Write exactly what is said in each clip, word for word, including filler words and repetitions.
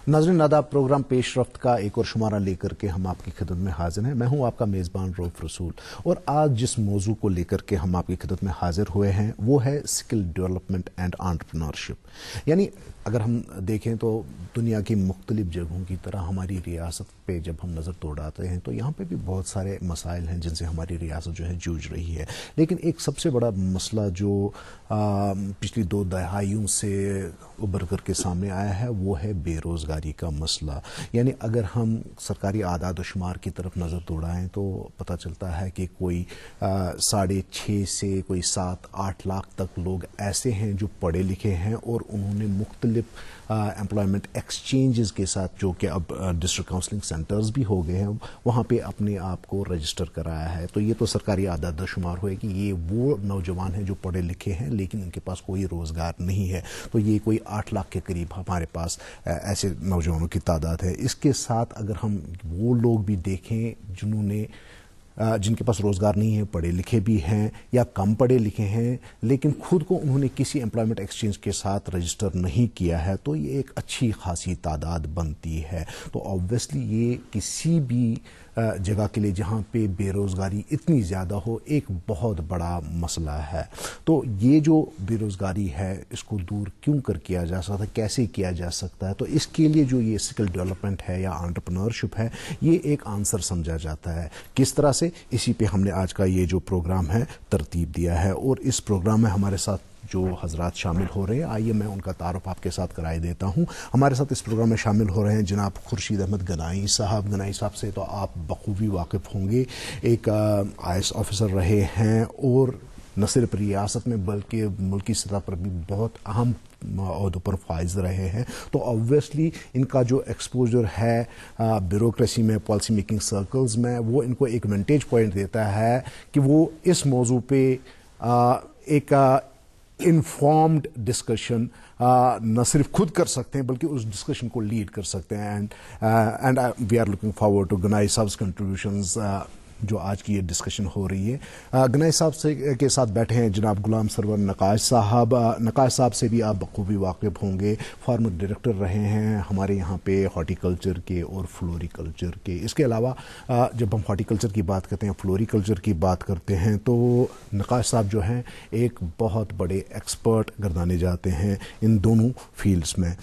नाज़रीन नादाब प्रोग्राम पेश रफ्त का एक और शुमारा लेकर के हम आपकी खिदमत में हाजिर हैं। मैं हूं आपका मेज़बान रऊफ रसूल और आज जिस मौजू को लेकर के हम आपकी खिदमत में हाजिर हुए हैं वो है स्किल डेवलपमेंट एंड एंटरप्रेन्योरशिप। यानी अगर हम देखें तो दुनिया की मुख्तलिफ जगहों की तरह हमारी रियासत पे जब हम नज़र दौड़ाते हैं तो यहाँ पे भी बहुत सारे मसाइल हैं जिनसे हमारी रियासत जो है जूझ रही है। लेकिन एक सबसे बड़ा मसला जो आ, पिछली दो दहाइयों से उभर कर के सामने आया है वो है बेरोज़गारी का मसला। यानी अगर हम सरकारी आदाद व शुमार की तरफ नज़र दौड़ाएं तो पता चलता है कि कोई साढ़े छः से कोई सात आठ लाख तक लोग ऐसे हैं जो पढ़े लिखे हैं और उन्होंने मुख्तलिफ एम्प्लॉयमेंट एक्सचेंजेस के साथ, जो कि अब डिस्ट्रिक्ट काउंसलिंग सेंटर्स भी हो गए हैं, वहाँ पे अपने आप को रजिस्टर कराया है। तो ये तो सरकारी आदाद शुमार हुए कि ये वो नौजवान हैं जो पढ़े लिखे हैं लेकिन उनके पास कोई रोज़गार नहीं है। तो ये कोई आठ लाख के करीब हमारे पास ऐसे नौजवानों की तादाद है। इसके साथ अगर हम वो लोग भी देखें जिन्होंने जिनके पास रोज़गार नहीं है, पढ़े लिखे भी हैं या कम पढ़े लिखे हैं लेकिन खुद को उन्होंने किसी एम्प्लॉयमेंट एक्सचेंज के साथ रजिस्टर नहीं किया है, तो ये एक अच्छी खासी तादाद बनती है। तो ऑब्वियसली ये किसी भी जगह के लिए जहाँ पे बेरोज़गारी इतनी ज़्यादा हो एक बहुत बड़ा मसला है। तो ये जो बेरोज़गारी है इसको दूर क्यों कर किया जा सकता है, कैसे किया जा सकता है, तो इसके लिए जो ये स्किल डेवलपमेंट है या एंटरप्रेन्योरशिप है ये एक आंसर समझा जाता है। किस तरह से, इसी पे हमने आज का ये जो प्रोग्राम है तरतीब दिया है। और इस प्रोग्राम में हमारे साथ जो हजरात शामिल हो रहे हैं, आइए मैं उनका तारुफ आपके साथ कराई देता हूँ। हमारे साथ इस प्रोग्राम में शामिल हो रहे हैं जनाब खुर्शीद अहमद गनाई साहब। गनाई साहब से तो आप बखूबी वाकिफ़ होंगे, एक आई एस ऑफिसर रहे हैं और न सिर्फ रियासत में बल्कि मुल्की सतह पर भी बहुत अहम ओहदों पर फाइज रहे हैं। तो ऑब्वियसली इनका जो एक्सपोजर है ब्यूरोक्रेसी में, पॉलिसी मेकिंग सर्कल्स में, वो इनको एक विंटेज पॉइंट देता है कि वो इस मौजू पे आ, एक इन्फॉर्म्ड डिस्कशन न सिर्फ खुद कर सकते हैं बल्कि उस डिस्कशन को लीड कर सकते हैं। And and we are looking forward to Ganai साहब कंट्रीब्यूशंस जो आज की ये डिस्कशन हो रही है। गनाई साहब से के साथ बैठे हैं जनाब गुलाम सरवर नकाश साहब। नकाश साहब से भी आप बखूबी वाकिफ़ होंगे, फार्मर डायरेक्टर रहे हैं हमारे यहाँ पे हॉर्टिकल्चर के और फ्लोरिकल्चर के। इसके अलावा जब हम हॉर्टिकल्चर की बात करते हैं, फ्लोरिकल्चर की बात करते हैं, तो नकाश साहब जो हैं एक बहुत बड़े एक्सपर्ट गर्दाने जाते हैं इन दोनों फील्ड्स में।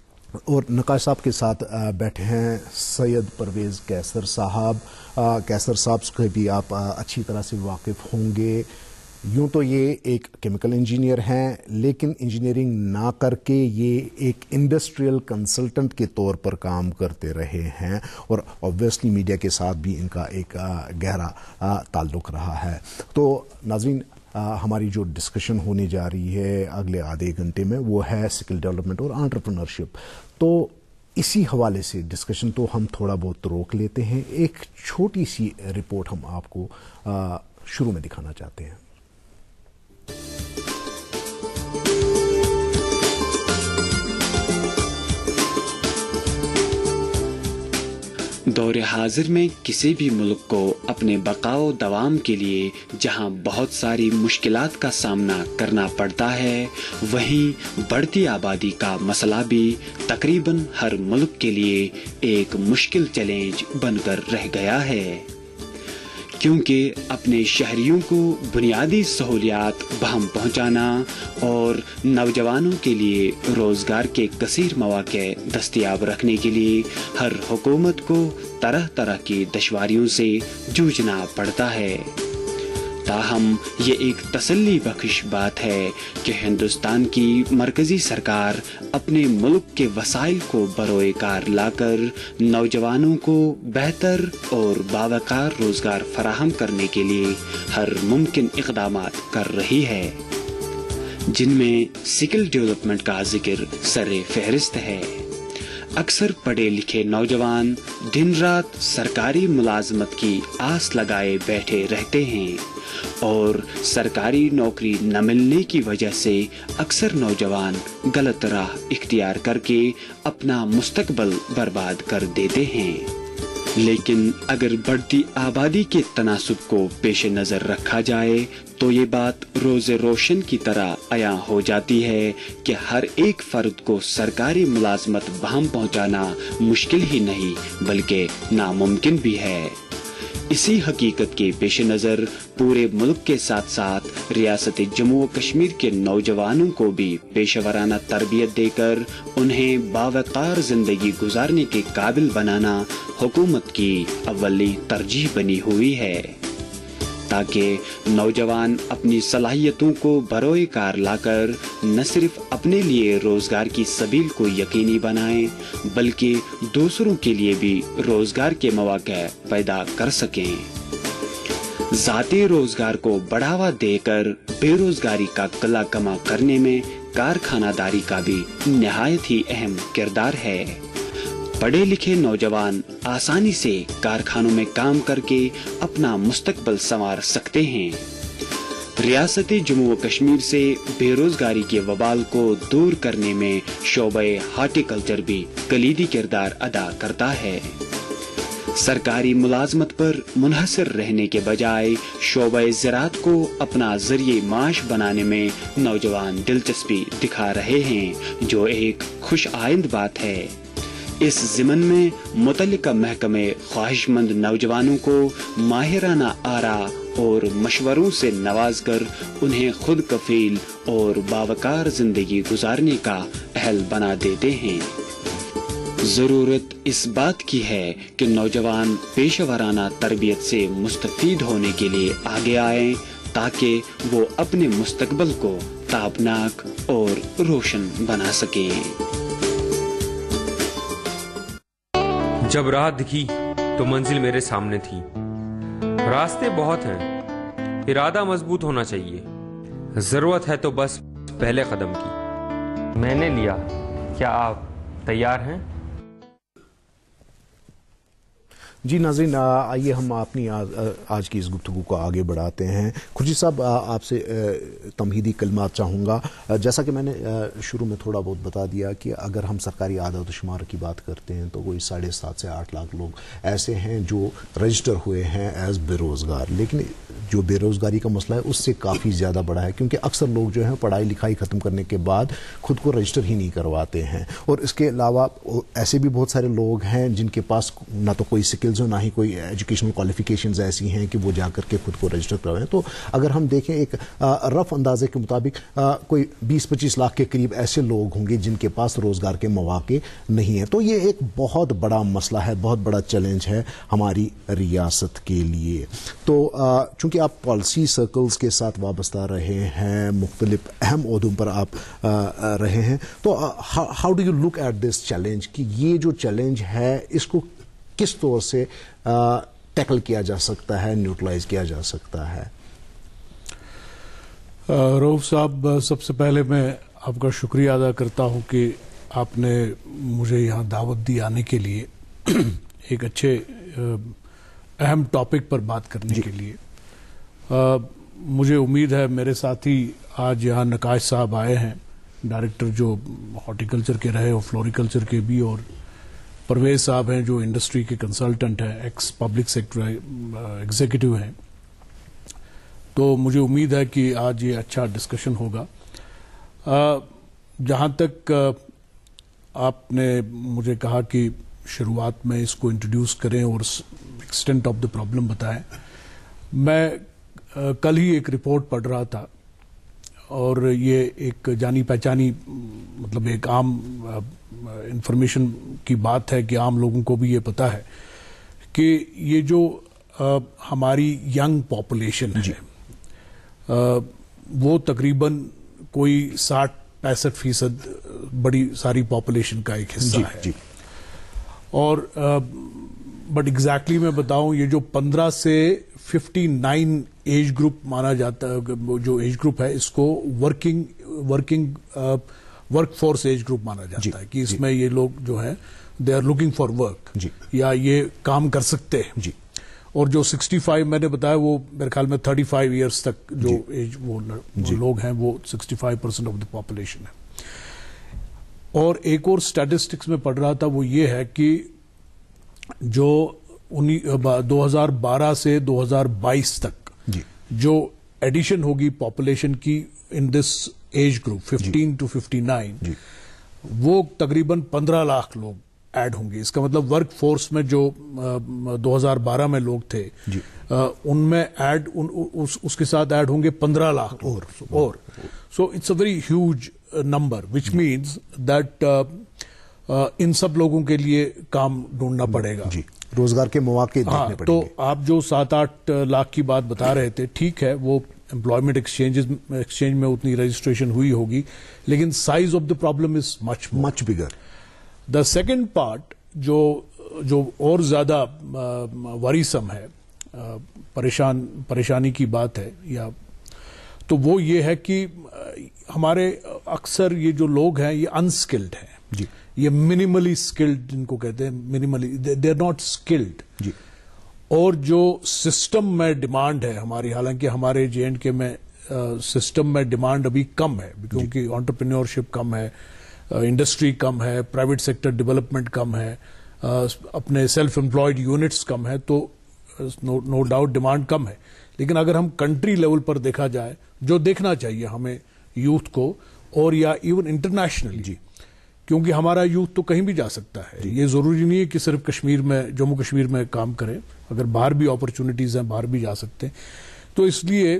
और नकाश साहब के साथ बैठे हैं सैयद परवेज़ कैसर साहब। कैसर साहब से भी आप अच्छी तरह से वाकिफ़ होंगे। यूँ तो ये एक केमिकल इंजीनियर हैं लेकिन इंजीनियरिंग ना करके ये एक इंडस्ट्रियल कंसल्टेंट के तौर पर काम करते रहे हैं और ऑब्वियसली मीडिया के साथ भी इनका एक गहरा ताल्लुक़ रहा है। तो नाज़रीन, आ, हमारी जो डिस्कशन होने जा रही है अगले आधे घंटे में वो है स्किल डेवलपमेंट और एंटरप्रेन्योरशिप। तो इसी हवाले से डिस्कशन तो हम थोड़ा बहुत रोक लेते हैं। एक छोटी सी रिपोर्ट हम आपको आ, शुरू में दिखाना चाहते हैं। दौरे हाजिर में किसी भी मुल्क को अपने बकाओ दवाम के लिए जहां बहुत सारी मुश्किलात का सामना करना पड़ता है, वहीं बढ़ती आबादी का मसला भी तकरीबन हर मुल्क के लिए एक मुश्किल चैलेंज बनकर रह गया है, क्योंकि अपने शहरियों को बुनियादी सहूलियात बहम पहुंचाना और नौजवानों के लिए रोजगार के कसीर मौके दस्तयाब रखने के लिए हर हुकूमत को तरह तरह की दुश्वारियों से जूझना पड़ता है। ताहम ये एक तसल्ली बख्श बात है कि हिंदुस्तान की मरकजी सरकार अपने मुल्क के वसाइल को बरोए कार लाकर नौजवानों को बेहतर और बावकार रोजगार फराहम करने के लिए हर मुमकिन इक़दामात कर रही है, जिनमें स्किल डेवलपमेंट का जिक्र सरे फहरिस्त है। अक्सर पढ़े लिखे नौजवान दिन रात सरकारी मुलाजमत की आस लगाए बैठे रहते हैं और सरकारी नौकरी न मिलने की वजह से अक्सर नौजवान गलत राह इख्तियार करके अपना मुस्तकबल बर्बाद कर देते हैं। لیکن اگر بڑھتی آبادی کے تناسب کو پیش نظر رکھا جائے تو یہ بات روز روشن کی طرح عیاں ہو جاتی ہے کہ ہر ایک فرد کو سرکاری ملازمت بہم پہنچانا مشکل ہی نہیں بلکہ ناممکن بھی ہے۔ اسی حقیقت کے پیش نظر پورے ملک کے ساتھ ساتھ ریاست جموں و کشمیر کے نوجوانوں کو بھی پیشہ ورانہ تربیت دے کر انہیں باوقار زندگی گزارنے کے قابل بنانا حکومت کی اولی ترجیح بنی ہوئی ہے، تاکہ نوجوان اپنی صلاحیتوں کو بروئے کار لا کر نہ صرف اپنے لیے روزگار کی سبیل کو یقینی بنائیں بلکہ دوسروں کے لیے بھی روزگار کے مواقع پیدا کر سکیں۔ ذاتی روزگار کو بڑھاوا دے کر بے روزگاری کا قلع کما کرنے میں کارخانہ داری کا بھی نہایت ہی اہم کردار ہے۔ پڑھے لکھے نوجوان آسانی سے کارخانوں میں کام کر کے اپنا مستقبل سنوار سکتے ہیں۔ ریاست جموں و کشمیر سے بے روزگاری کے وبال کو دور کرنے میں شعبہ ہارٹی کلچر بھی کلیدی کردار ادا کرتا ہے۔ سرکاری ملازمت پر منحصر رہنے کے بجائے شعبہ زراعت کو اپنا ذریعہ معاش بنانے میں نوجوان دلچسپی دکھا رہے ہیں، جو ایک خوش آئند بات ہے۔ اس ضمن میں متعلقہ محکمے خواہش مند نوجوانوں کو ماہرانہ آراء اور مشوروں سے نواز کر انہیں خود کفیل اور باوقار زندگی گزارنے کا اہل بنا دیتے ہیں۔ ضرورت اس بات کی ہے کہ نوجوان پیشہ ورانہ تربیت سے مستفید ہونے کے لیے آگے آئیں تاکہ وہ اپنے مستقبل کو تابناک اور روشن بنا سکیں۔ جب راہ دکھی تو منزل میرے سامنے تھی، راستے بہت ہیں، ارادہ مضبوط ہونا چاہیے، ضرورت ہے تو بس پہلے قدم کی۔ میں نے لیا، کیا آپ تیار ہیں؟ جی ناظرین، آئیے ہم اپنی آج کی اس گفتگو کو آگے بڑھاتے ہیں۔ خورشید صاحب، آپ سے تمہیدی کلمات چاہوں گا۔ جیسا کہ میں نے شروع میں تھوڑا بہت بتا دیا کہ اگر ہم سرکاری اعداد و شمار کی بات کرتے ہیں تو کوئی ساڑھے سات سے آٹھ لاکھ لوگ ایسے ہیں جو رجسٹر ہوئے ہیں ایز بے روزگار، لیکن جو بے روزگاری کا مسئلہ ہے اس سے کافی زیادہ بڑا ہے، کیونکہ اکثر لوگ جو ہیں پڑھائی لکھائی ختم کرنے کے بعد خود کو رجسٹر ہی نہیں کرواتے ہیں، اور اس کے علاوہ ایسے بھی بہت سارے لوگ ہیں جن کے پاس نہ تو کوئی سکل نہ ہی کوئی ایجوکیشنل کوالیفیکیشنز ایسی ہیں کہ وہ جا کر کے خود کو رجسٹر کروائیں۔ تو اگر ہم دیکھیں ایک رف اندازے کے مطابق کوئی بیس پچیس لاکھ کے قریب ایسے لوگ ہوں گے جن کے پاس روزگار کے مواقع نہیں ہیں۔ تو یہ ایک بہت بڑا مسئلہ ہے، بہت بڑا چیلنج ہے ہماری ریاست کے لیے۔ تو چونکہ آپ پالیسی سرکلز کے ساتھ وابستہ رہے ہیں، مختلف اہم عہدوں پر آپ رہے ہیں، تو how do you look at this challenge کہ یہ جو چیلنج ہے اس کو کس طور سے ٹیکل کیا جا سکتا ہے، نیوٹرلائز کیا جا سکتا ہے؟ رؤف صاحب، سب سے پہلے میں آپ کا شکریہ ادا کرتا ہوں کہ آپ نے مجھے یہاں دعوت دی آنے کے لیے، ایک اچھے اہم ٹاپک پر بات کرنے جی. کے لیے آ, مجھے امید ہے میرے ساتھی آج یہاں نقاش صاحب آئے ہیں، ڈائریکٹر جو ہارٹی کلچر کے رہے اور فلوریکلچر کے بھی، اور پرویز صاحب ہیں جو انڈسٹری کے کنسلٹنٹ ہیں، ایکس پبلک سیکٹر ایگزیکٹو ہیں۔ تو مجھے امید ہے کہ آج یہ اچھا ڈسکشن ہوگا۔ جہاں تک آپ نے مجھے کہا کہ شروعات میں اس کو انٹروڈیوس کریں اور ایکسٹینٹ آف دا پرابلم بتائیں، میں کل ہی ایک رپورٹ پڑھ رہا تھا، اور یہ ایک جانی پہچانی مطلب ایک عام انفارمیشن کی بات ہے کہ عام لوگوں کو بھی یہ پتا ہے کہ یہ جو ہماری ینگ پاپولیشن ہے وہ تقریباً کوئی ساٹھ پینسٹھ فیصد بڑی ساری پاپولیشن کا ایک حصہ جی, ہے جی. اور بٹ ایگزیکٹلی میں بتاؤں، یہ جو پندرہ سے ففٹی نائن ایج گروپ مانا جاتا ہے، جو ایج گروپ ہے اس کو working working work force age group مانا جاتا جی, ہے کہ اس جی. میں یہ لوگ جو ہیں they are looking for work جی. یا یہ کام کر سکتے ہیں جی. اور جو سکسٹی فائیو میں نے بتایا وہ میرے خیال میں تھرٹی فائیو ایئرس تک جو ایج وہ جی. لوگ ہیں وہ sixty five percent of the population ہے۔ اور ایک اور اسٹیٹسٹکس میں پڑھ رہا تھا، وہ یہ ہے کہ جو دو ہزار بارہ سے دو ہزار بائیس تک جی جو ایڈیشن ہوگی پاپولیشن کی in this age group fifteen to fifty nine جی وہ تقریباً پندرہ لاکھ لوگ ایڈ ہوں گے. اس کا مطلب ورک فورس میں جو دو ہزار بارہ میں لوگ تھے جی ان میں ایڈ اس کے ساتھ ایڈ ہوں گے پندرہ لاکھ اور اور so it's a very huge number which means that ان سب لوگوں کے لیے کام ڈھونڈنا پڑے گا. جی روزگار کے مواقع ہاں دیکھنے پڑیں تو گے. آپ جو سات آٹھ لاکھ کی بات بتا رہے تھے ٹھیک ہے وہ امپلائمنٹ ایکسچینج ایکسچینج میں اتنی رجسٹریشن ہوئی ہوگی لیکن size of the problem is much much bigger. The second part جو جو اور زیادہ وریسم ہے پریشان پریشانی کی بات ہے یا تو وہ یہ ہے کہ ہمارے اکثر یہ جو لوگ ہیں یہ انسکلڈ ہیں. جی یہ منیملی سکلڈ جن کو کہتے ہیں minimally they are not skilled. جی اور جو سسٹم میں ڈیمانڈ ہے ہماری حالانکہ ہمارے جے اینڈ کے میں سسٹم میں ڈیمانڈ ابھی کم ہے کیونکہ انٹرپرینیورشپ کم ہے انڈسٹری کم ہے پرائیویٹ سیکٹر ڈیولپمنٹ کم ہے اپنے سیلف امپلائڈ یونٹس کم ہے تو نو ڈاؤٹ ڈیمانڈ کم ہے. لیکن اگر ہم کنٹری لیول پر دیکھا جائے جو دیکھنا چاہیے ہمیں یوتھ کو اور یا ایون انٹرنیشنلی جی کیونکہ ہمارا یوتھ تو کہیں بھی جا سکتا ہے. یہ ضروری نہیں ہے کہ صرف کشمیر میں جموں کشمیر میں کام کریں اگر باہر بھی اپرچونٹیز ہیں باہر بھی جا سکتے ہیں. تو اس لیے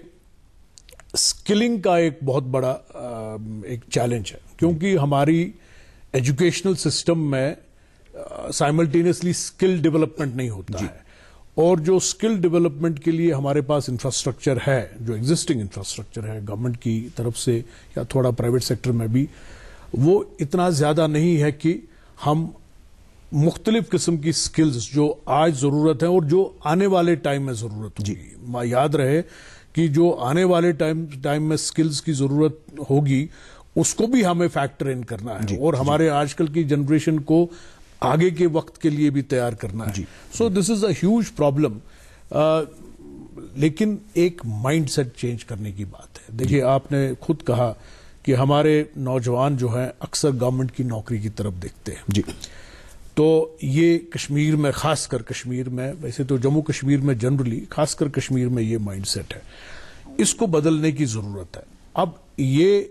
اسکلنگ کا ایک بہت بڑا ایک چیلنج ہے کیونکہ ہماری ایجوکیشنل سسٹم میں سائملٹینیسلی اسکل ڈیولپمنٹ نہیں ہوتا ہے اور جو اسکل ڈیولپمنٹ کے لیے ہمارے پاس انفراسٹرکچر ہے جو ایگزسٹنگ انفراسٹرکچر ہے گورنمنٹ کی طرف سے یا تھوڑا پرائیویٹ سیکٹر میں بھی وہ اتنا زیادہ نہیں ہے کہ ہم مختلف قسم کی سکلز جو آج ضرورت ہے اور جو آنے والے ٹائم میں ضرورت ہوگی. جی یاد رہے کہ جو آنے والے ٹائم ٹائم میں سکلز کی ضرورت ہوگی اس کو بھی ہمیں فیکٹر ان کرنا ہے. جی اور ہمارے جی آج کل کی جنریشن کو آگے کے وقت کے لیے بھی تیار کرنا ہے. So this is a huge problem. لیکن ایک مائنڈ سیٹ چینج کرنے کی بات ہے. دیکھیے آپ نے خود کہا کہ ہمارے نوجوان جو ہیں اکثر گورنمنٹ کی نوکری کی طرف دیکھتے ہیں. جی تو یہ کشمیر میں خاص کر کشمیر میں ویسے تو جموں کشمیر میں جنرلی خاص کر کشمیر میں یہ مائنڈ سیٹ ہے. اس کو بدلنے کی ضرورت ہے. اب یہ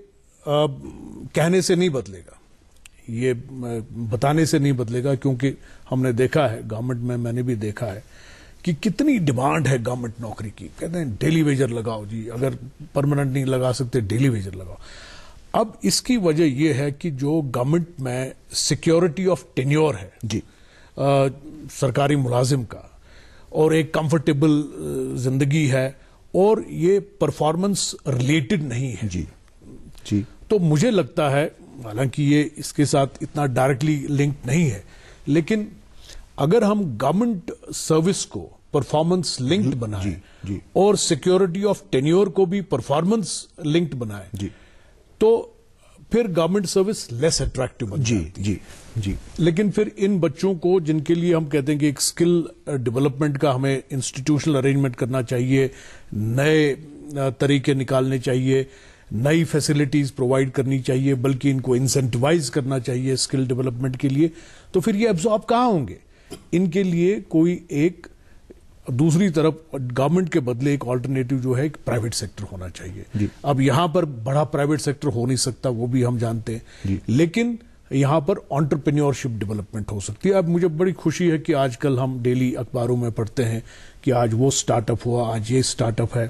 کہنے سے نہیں بدلے گا یہ بتانے سے نہیں بدلے گا کیونکہ ہم نے دیکھا ہے گورنمنٹ میں میں نے بھی دیکھا ہے کہ کتنی ڈیمانڈ ہے گورنمنٹ نوکری کی. کہتے ہیں ڈیلی ویجر لگاؤ جی اگر پرماننٹ نہیں لگا سکتے ڈیلی ویجر لگاؤ. اب اس کی وجہ یہ ہے کہ جو گورنمنٹ میں سیکیورٹی آف ٹینیور ہے جی آ, سرکاری ملازم کا اور ایک کمفرٹیبل زندگی ہے اور یہ پرفارمنس ریلیٹڈ نہیں ہے. جی جی تو مجھے لگتا ہے حالانکہ یہ اس کے ساتھ اتنا ڈائریکٹلی لنکڈ نہیں ہے لیکن اگر ہم گورنمنٹ سروس کو پرفارمنس لنکڈ بنائیں جی, جی. اور سیکیورٹی آف ٹینیور کو بھی پرفارمنس لنکڈ بنائیں جی تو پھر گورنمنٹ سروس لیس اٹریکٹو بن جاتی ہے. جی جی لیکن پھر ان بچوں کو جن کے لیے ہم کہتے ہیں کہ ایک اسکل ڈیولپمنٹ کا ہمیں انسٹیٹیوشنل ارینجمنٹ کرنا چاہیے نئے طریقے نکالنے چاہیے نئی فیسلٹیز پرووائڈ کرنی چاہیے بلکہ ان کو انسینٹیوائز کرنا چاہیے اسکل ڈیولپمنٹ کے لیے تو پھر یہ ابزارب کہاں ہوں گے. ان کے لیے کوئی ایک دوسری طرف گورنمنٹ کے بدلے ایک آلٹرنیٹو جو ہے ایک پرائیویٹ سیکٹر ہونا چاہیے. جی. اب یہاں پر بڑا پرائیویٹ سیکٹر ہو نہیں سکتا وہ بھی ہم جانتے ہیں جی. لیکن یہاں پر انٹرپرینیورشپ ڈیولپمنٹ ہو سکتی ہے. اب مجھے بڑی خوشی ہے کہ آج کل ہم ڈیلی اخباروں میں پڑھتے ہیں کہ آج وہ سٹارٹ اپ ہوا آج یہ سٹارٹ اپ ہے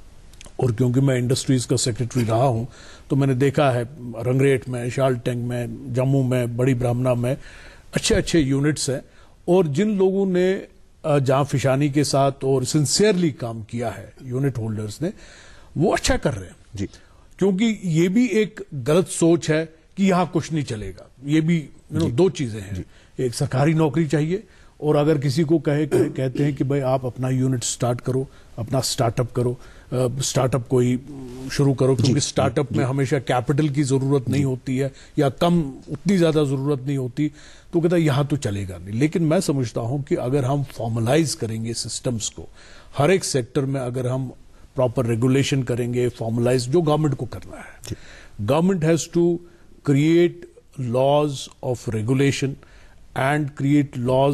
اور کیونکہ میں انڈسٹریز کا سیکرٹری رہا ہوں تو میں نے دیکھا ہے رنگریٹ میں شال ٹینک میں جموں میں بڑی برہمنا میں اچھے اچھے یونٹس ہیں اور جن لوگوں نے جہاں فشانی کے ساتھ اور سنسیئرلی کام کیا ہے یونٹ ہولڈرز نے وہ اچھا کر رہے ہیں جی کیونکہ یہ بھی ایک غلط سوچ ہے کہ یہاں کچھ نہیں چلے گا. یہ بھی جی. دو چیزیں ہیں جی. ایک سرکاری نوکری چاہیے اور اگر کسی کو کہے کہتے ہیں کہ بھائی آپ اپنا یونٹ سٹارٹ کرو اپنا سٹارٹ اپ کرو سٹارٹ اپ کوئی شروع کرو کیونکہ سٹارٹ اپ میں ہمیشہ کیپٹل کی ضرورت نہیں ہوتی ہے یا کم اتنی زیادہ ضرورت نہیں ہوتی تو کہتا ہے یہاں تو چلے گا نہیں. لیکن میں سمجھتا ہوں کہ اگر ہم فارملائز کریں گے سسٹمز کو ہر ایک سیکٹر میں اگر ہم پراپر ریگولیشن کریں گے فارملائز جو گورنمنٹ کو کرنا ہے government has to create laws of regulation and create laws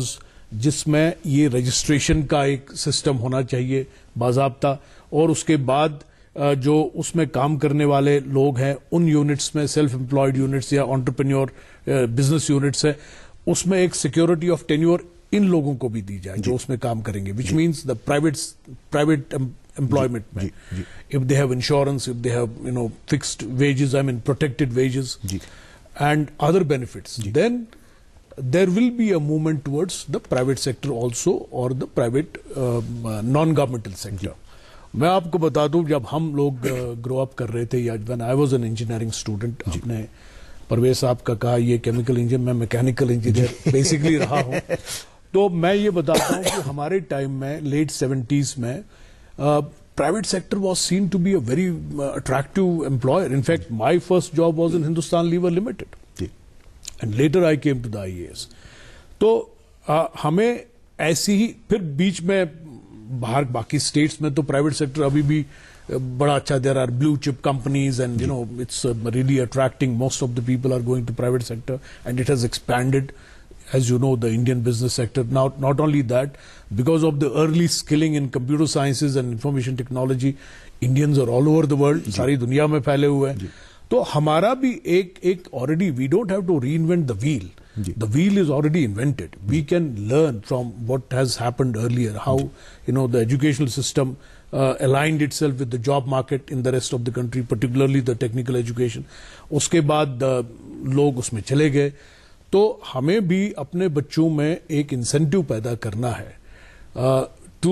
جس میں یہ رجسٹریشن کا ایک سسٹم ہونا چاہیے باضابطہ, اور اس کے بعد جو اس میں کام کرنے والے لوگ ہیں ان یونٹس میں, سیلف امپلائڈ یونٹس یا انٹرپرینیور بزنس یونٹس ہیں, اس میں ایک سیکورٹی آف ٹینیور ان لوگوں کو بھی دی جائے جو اس میں کام کریں گے, which means the private private employment میں, if they have insurance, if they have, you know, fixed wages, I mean protected wages and other benefits, then there will be a movement towards the private sector also, or the private uh, non-governmental sector. میں آپ کو بتا دوں جب ہم لوگ گرو اپ کر رہے تھے, یا when I was an engineering student, آپ نے پرویز صاحب کا کہا یہ کیمیکل انجینئر, میں میکینیکل انجینئر بیسکلی رہا ہوں, تو میں یہ بتاتا ہوں کہ ہمارے ٹائم میں لیٹ سیونٹیز میں Uh, private sector was seen to be a very uh, attractive employer. In fact, my first job was in Hindustan Lever Limited. Yeah. And later I came to the I A S. تو uh, ہمیں ایسی ہی پھر بیچ میں باہر باقی status میں تو private sector ابھی بھی بڑا اچھا, دیر are blue chip companies and you know it's really attracting, most of the people are going to private sector and it has expanded. As you know, the Indian business sector, now not only that, because of the early skilling in computer sciences and information technology, Indians are all over the world, ساری دنیا میں پھیلے ہوئے ہیں. تو ہمارا بھی ایک ایک already, we don't have to reinvent the wheel. The wheel is already invented. We can learn from what has happened earlier, how you know the educational system uh, aligned itself with the job market in the rest of the country, particularly the technical education. اس کے بعد لوگ اس میں چلے گئے. تو ہمیں بھی اپنے بچوں میں ایک انسینٹیو پیدا کرنا ہے to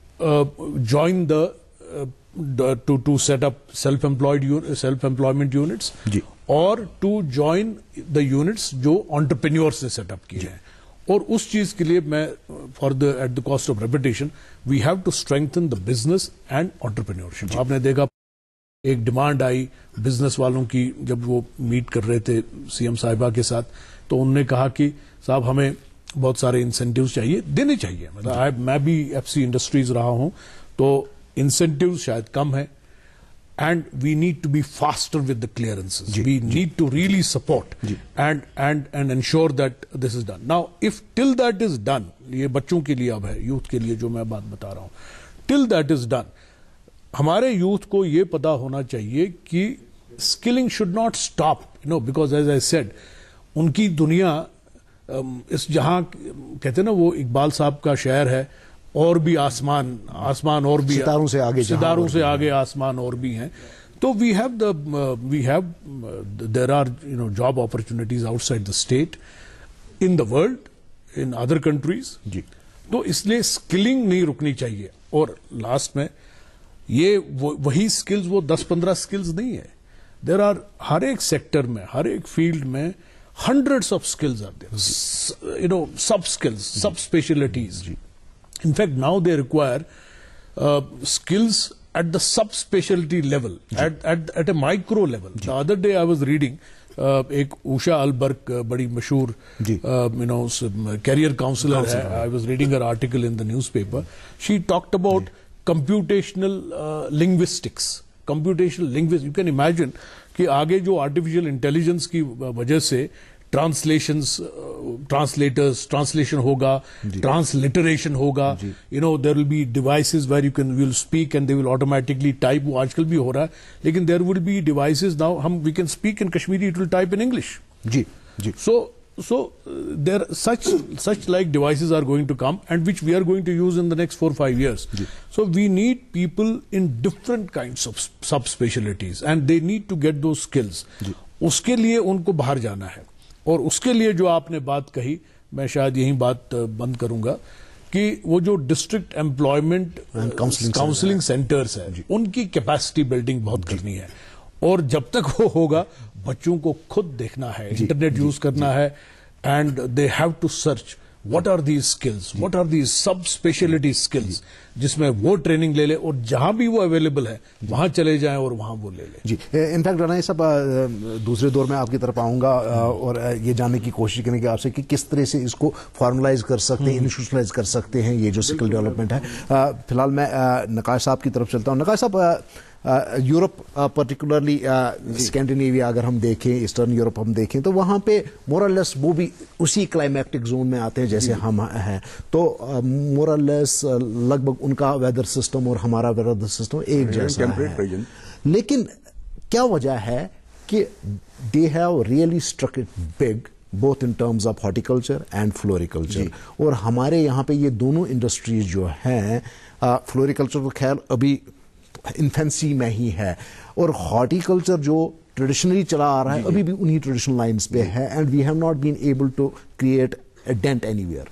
join the to to set up self employed self employment units, اور ٹو جوائن دا یونٹس جو انٹرپرینیورس نے سیٹ اپ کیے ہیں. اور اس چیز کے لیے میں for the at the cost of repetition we have to strengthen the business and entrepreneurship. آپ نے دیکھا ایک ڈیمانڈ آئی بزنس والوں کی جب وہ میٹ کر رہے تھے سی ایم صاحبہ کے ساتھ, تو انہوں نے کہا کہ صاحب ہمیں بہت سارے انسینٹیوز چاہیے, دینے چاہیے. مطلب میں بھی ایف سی انڈسٹریز رہا ہوں, تو انسینٹیوز شاید کم ہے, and we need to be faster with the clearances, we need to really support and and and ensure that this is done. Now if till that is done, یہ بچوں کے لیے اب ہے, یوتھ کے لیے جو میں بات بتا رہا ہوں, ٹل دیٹ از ڈن, ہمارے یوتھ کو یہ پتا ہونا چاہیے کہ skilling should not stop, you know, because as I said ان کی دنیا اس جہاں کہتے ہیں نا, وہ اقبال صاحب کا شعر ہے, اور بھی آسمان آسمان اور بھی ستاروں سے آگے ستاروں سے آگے آسمان اور بھی ہیں. تو we have the we have there are you know job opportunities outside the state, in the world, in other countries. جی, تو اس لیے اسکلنگ نہیں رکنی چاہیے. اور لاسٹ میں یہ وہی اسکلز, وہ دس پندرہ اسکلز نہیں ہے, دیر آر ہر ایک سیکٹر میں, ہر ایک فیلڈ میں hundreds of skills are there, S- you know, sub skills, sub specialties. In fact, now they require uh, skills at the sub specialty level, at, at at a micro level. The other day I was reading uh, ایک اوشا البرک بڑی مشہور you know career counselor ہے, I was reading her article in the newspaper. She talked about computational uh, linguistics. Computational linguistics, you can imagine کہ آگے جو artificial intelligence کی وجہ سے ٹرانسلیشنس, ٹرانسلیٹرز, ٹرانسلیشن ہوگا, ٹرانسلیٹریشن ہوگا, you know there will be devices where you can will speak and they will automatically type. وہ آج کل بھی ہو رہا ہے, لیکن there will be devices now, ہم we can speak in Kashmiri, it will type in English. جی جی. So So uh, there such such like devices are going to come, and which we are going to use in the next four five years. Yeah. So we need people in different kinds of subspecialties, and they need to get those skills. Yeah. اس کے لیے ان کو باہر جانا ہے, اور اس کے لیے جو آپ نے بات کہی, میں شاید یہی بات بند کروں گا کہ وہ جو ڈسٹرکٹ امپلائمنٹ کاؤنسلنگ سینٹرز ہیں, ان کی کیپیسٹی بلڈنگ بہت کرنی ہے. اور جب تک وہ ہوگا, بچوں کو خود دیکھنا ہے, انٹرنیٹ یوز کرنا ہے, and they have to search what are these skills, what are these sub specialty skills, جس میں وہ ٹریننگ لے لے, اور جہاں بھی وہ اویلیبل ہے وہاں چلے جائیں اور وہاں وہ لے لیں. جی, انفیکٹ رانا صاحب دوسرے دور میں آپ کی طرف آؤں گا اور یہ جاننے کی کوشش کریں گے آپ سے کہ کس طرح سے اس کو فارملائز کر سکتے ہیں, انسٹیٹیوشنلائز کر سکتے ہیں, یہ جو اسکل ڈیولپمنٹ ہے. فی الحال میں نقاش صاحب کی طرف چلتا ہوں. نقاش صاحب, یورپ پرٹیکولرلی اسکینڈینیویا اگر ہم دیکھیں, ایسٹرن یورپ ہم دیکھیں تو وہاں پہ مورلیس وہ بھی اسی کلائمیٹک زون میں آتے ہیں جیسے ہم ہیں, تو مورلیس لگ بھگ ان کا ویدر سسٹم اور ہمارا ویدر سسٹم ایک جیسا ہے. لیکن کیا وجہ ہے کہ they have really struck it big both in terms of horticulture and floriculture, اور ہمارے یہاں پہ یہ دونوں انڈسٹریز جو ہیں, فلوریکلچر تو خیر ابھی انفینسی میں ہی ہے, اور ہارٹیکلچر جو ٹریڈیشنلی چلا آ رہا ہے ابھی بھی انہی ٹریڈیشنل لائنز پہ ہے, and we have not been able to create a dent anywhere.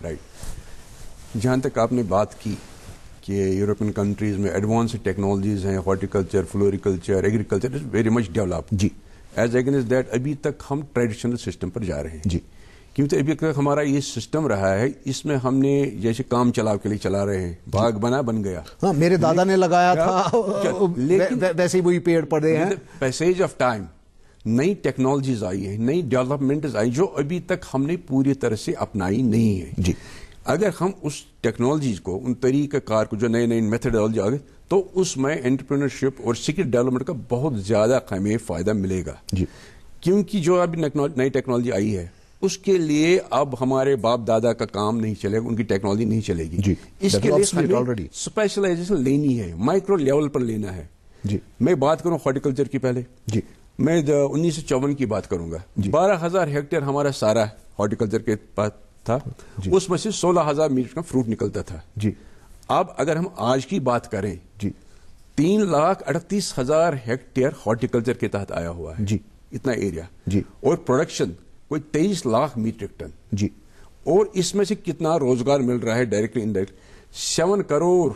Right, جہاں تک آپ نے بات کی کہ یورپین کنٹریز میں ایڈوانس ٹیکنالوجیز ہیں, horticulture, floriculture, agriculture is very much develop. جی, ایز اگینسٹ دیٹ ابھی تک ہم ٹریڈیشنل سسٹم پر جا رہے ہیں. جی, کیونکہ ابھی تک ہمارا یہ سسٹم رہا ہے, اس میں ہم نے جیسے کام چلاؤ کے لیے چلا رہے ہیں, باغ بنا بن گیا. ہاں, میرے دادا نے لگایا تھا, ویسے ہی وہی پیڑ پودے ہیں. پیسیج آف ٹائم نئی ٹیکنالوجیز آئی ہیں, نئی ڈیولپمنٹز آئی جو ابھی تک ہم نے پوری طرح سے اپنائی نہیں ہے. جی, اگر ہم اس ٹیکنالوجیز کو, ان طریقہ کار کو, جو نئے نئے میتھڈالوجی آ گئے, تو اس میں انٹرپرینرشپ اور اسکل ڈیولپمنٹ کا بہت زیادہ ہمیں فائدہ ملے گا. جی, کیونکہ جو ابھی نئی ٹیکنالوجی آئی ہے اس کے لیے اب ہمارے باپ دادا کا کام نہیں چلے گا, ان کی ٹیکنالوجی نہیں چلے گی. جی, اس کے لیے ہمیں اسپیشلائزیشن لینی ہے, مائکرو لیول پر لینا ہے. جی, میں بات کروں ہارٹیکلچر کی پہلے. جی, میں انیس سو چون کی بات کروں گا. بارہ ہزار ہیکٹر ہمارا سارا ہارٹیکلچر کے پاس تھا. جی, اس میں سے سولہ ہزار میٹر کا فروٹ نکلتا تھا. جی, اب اگر ہم آج کی بات کریں, جی, تین لاکھ اڑتیس ہزار ہیکٹر ہارٹیکلچر کے تحت آیا ہوا ہے. جی, اتنا ایریا. جی, اور پروڈکشن کوئی تیئیس لاکھ میٹرک ٹن. جی, اور اس میں سے کتنا روزگار مل رہا ہے directly indirect, seven crore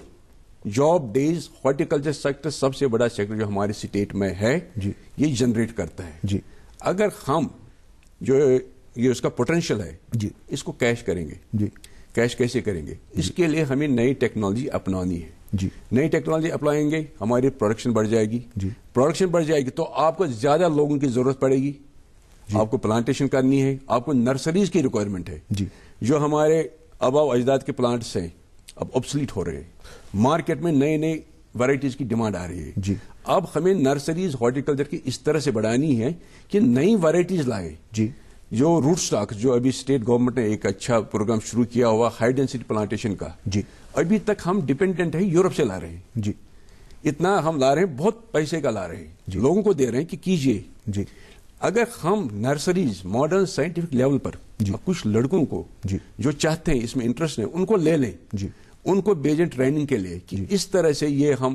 job days horticulture sector سب سے بڑا سیکٹر جو ہمارے اسٹیٹ میں ہے. جی, یہ جنریٹ کرتا ہے. جی, اگر ہم جو یہ اس کا پوٹینشیل ہے, جی, اس کو کیش کریں گے. جی, کیش کیسے کریں گے؟ اس کے لیے ہمیں نئی ٹیکنالوجی اپنانی ہے. جی, نئی ٹیکنالوجی اپنائیں گے, ہماری پروڈکشن بڑھ جائے گی. جی, پروڈکشن بڑھ جائے گی تو آپ کو زیادہ لوگوں کی ضرورت پڑے گی. جی, آپ کو پلانٹیشن کرنی ہے, آپ کو نرسریز کی ریکوائرمنٹ ہے. جی, جو ہمارے آبا و اجداد کے پلانٹس ہیں اب obsolete ہو رہے ہیں, مارکیٹ میں نئے نئے ورائٹیز کی ڈیمانڈ آ رہی ہے. جی, اب ہمیں نرسریز ہارٹیکلچر کی اس طرح سے بڑھانی ہے کہ نئی ورائٹیز لائیں. جی, جو روٹ سٹاک, جو ابھی اسٹیٹ گورنمنٹ نے ایک اچھا پروگرام شروع کیا ہوا ہائی ڈینسٹی پلانٹیشن کا. جی, ابھی تک ہم ڈیپینڈنٹ ہیں, یورپ سے لا رہے ہیں. جی, اتنا ہم لا رہے ہیں, بہت پیسے کا لا رہے ہیں. جی, لوگوں کو دے رہے ہیں کہ کیجئے. جی, اگر ہم نرسریز ماڈرن سائنٹیفک لیول پر جی, کچھ لڑکوں کو جی, جو چاہتے ہیں, اس میں انٹرسٹ ہے, ان کو لے لیں. جی, ان کو بھیجیں ٹریننگ کے لیے کہ جی, اس طرح سے یہ ہم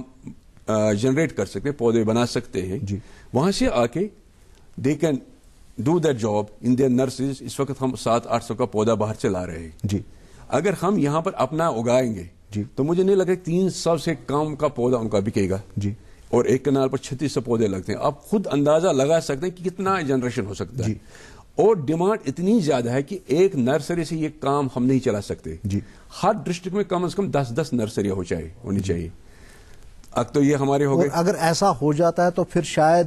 جنریٹ کر سکتے ہیں, پودے بنا سکتے ہیں. جی, وہاں سے آ کے they can do that job in their nurseries. اس وقت ہم سات آٹھ سو کا پودا باہر سے لا رہے ہیں. جی, اگر ہم یہاں پر اپنا اگائیں گے جی, تو مجھے نہیں لگا تین سو سے کم کا پودا ان کا بکے گا. جی, اور ایک کنال پر چھتیس سو پودے لگتے ہیں. آپ خود اندازہ لگا سکتے ہیں کہ کتنا جنریشن ہو سکتا ہے. جی, اور ڈیمانڈ اتنی زیادہ ہے کہ ایک نرسری سے یہ کام ہم نہیں چلا سکتے. جی, ہر ڈسٹرکٹ میں کم از کم دس دس نرسریاں ہو چاہیے ہونی چاہیے. اب تو یہ ہمارے ہو گئے. اگر ایسا ہو جاتا ہے تو پھر شاید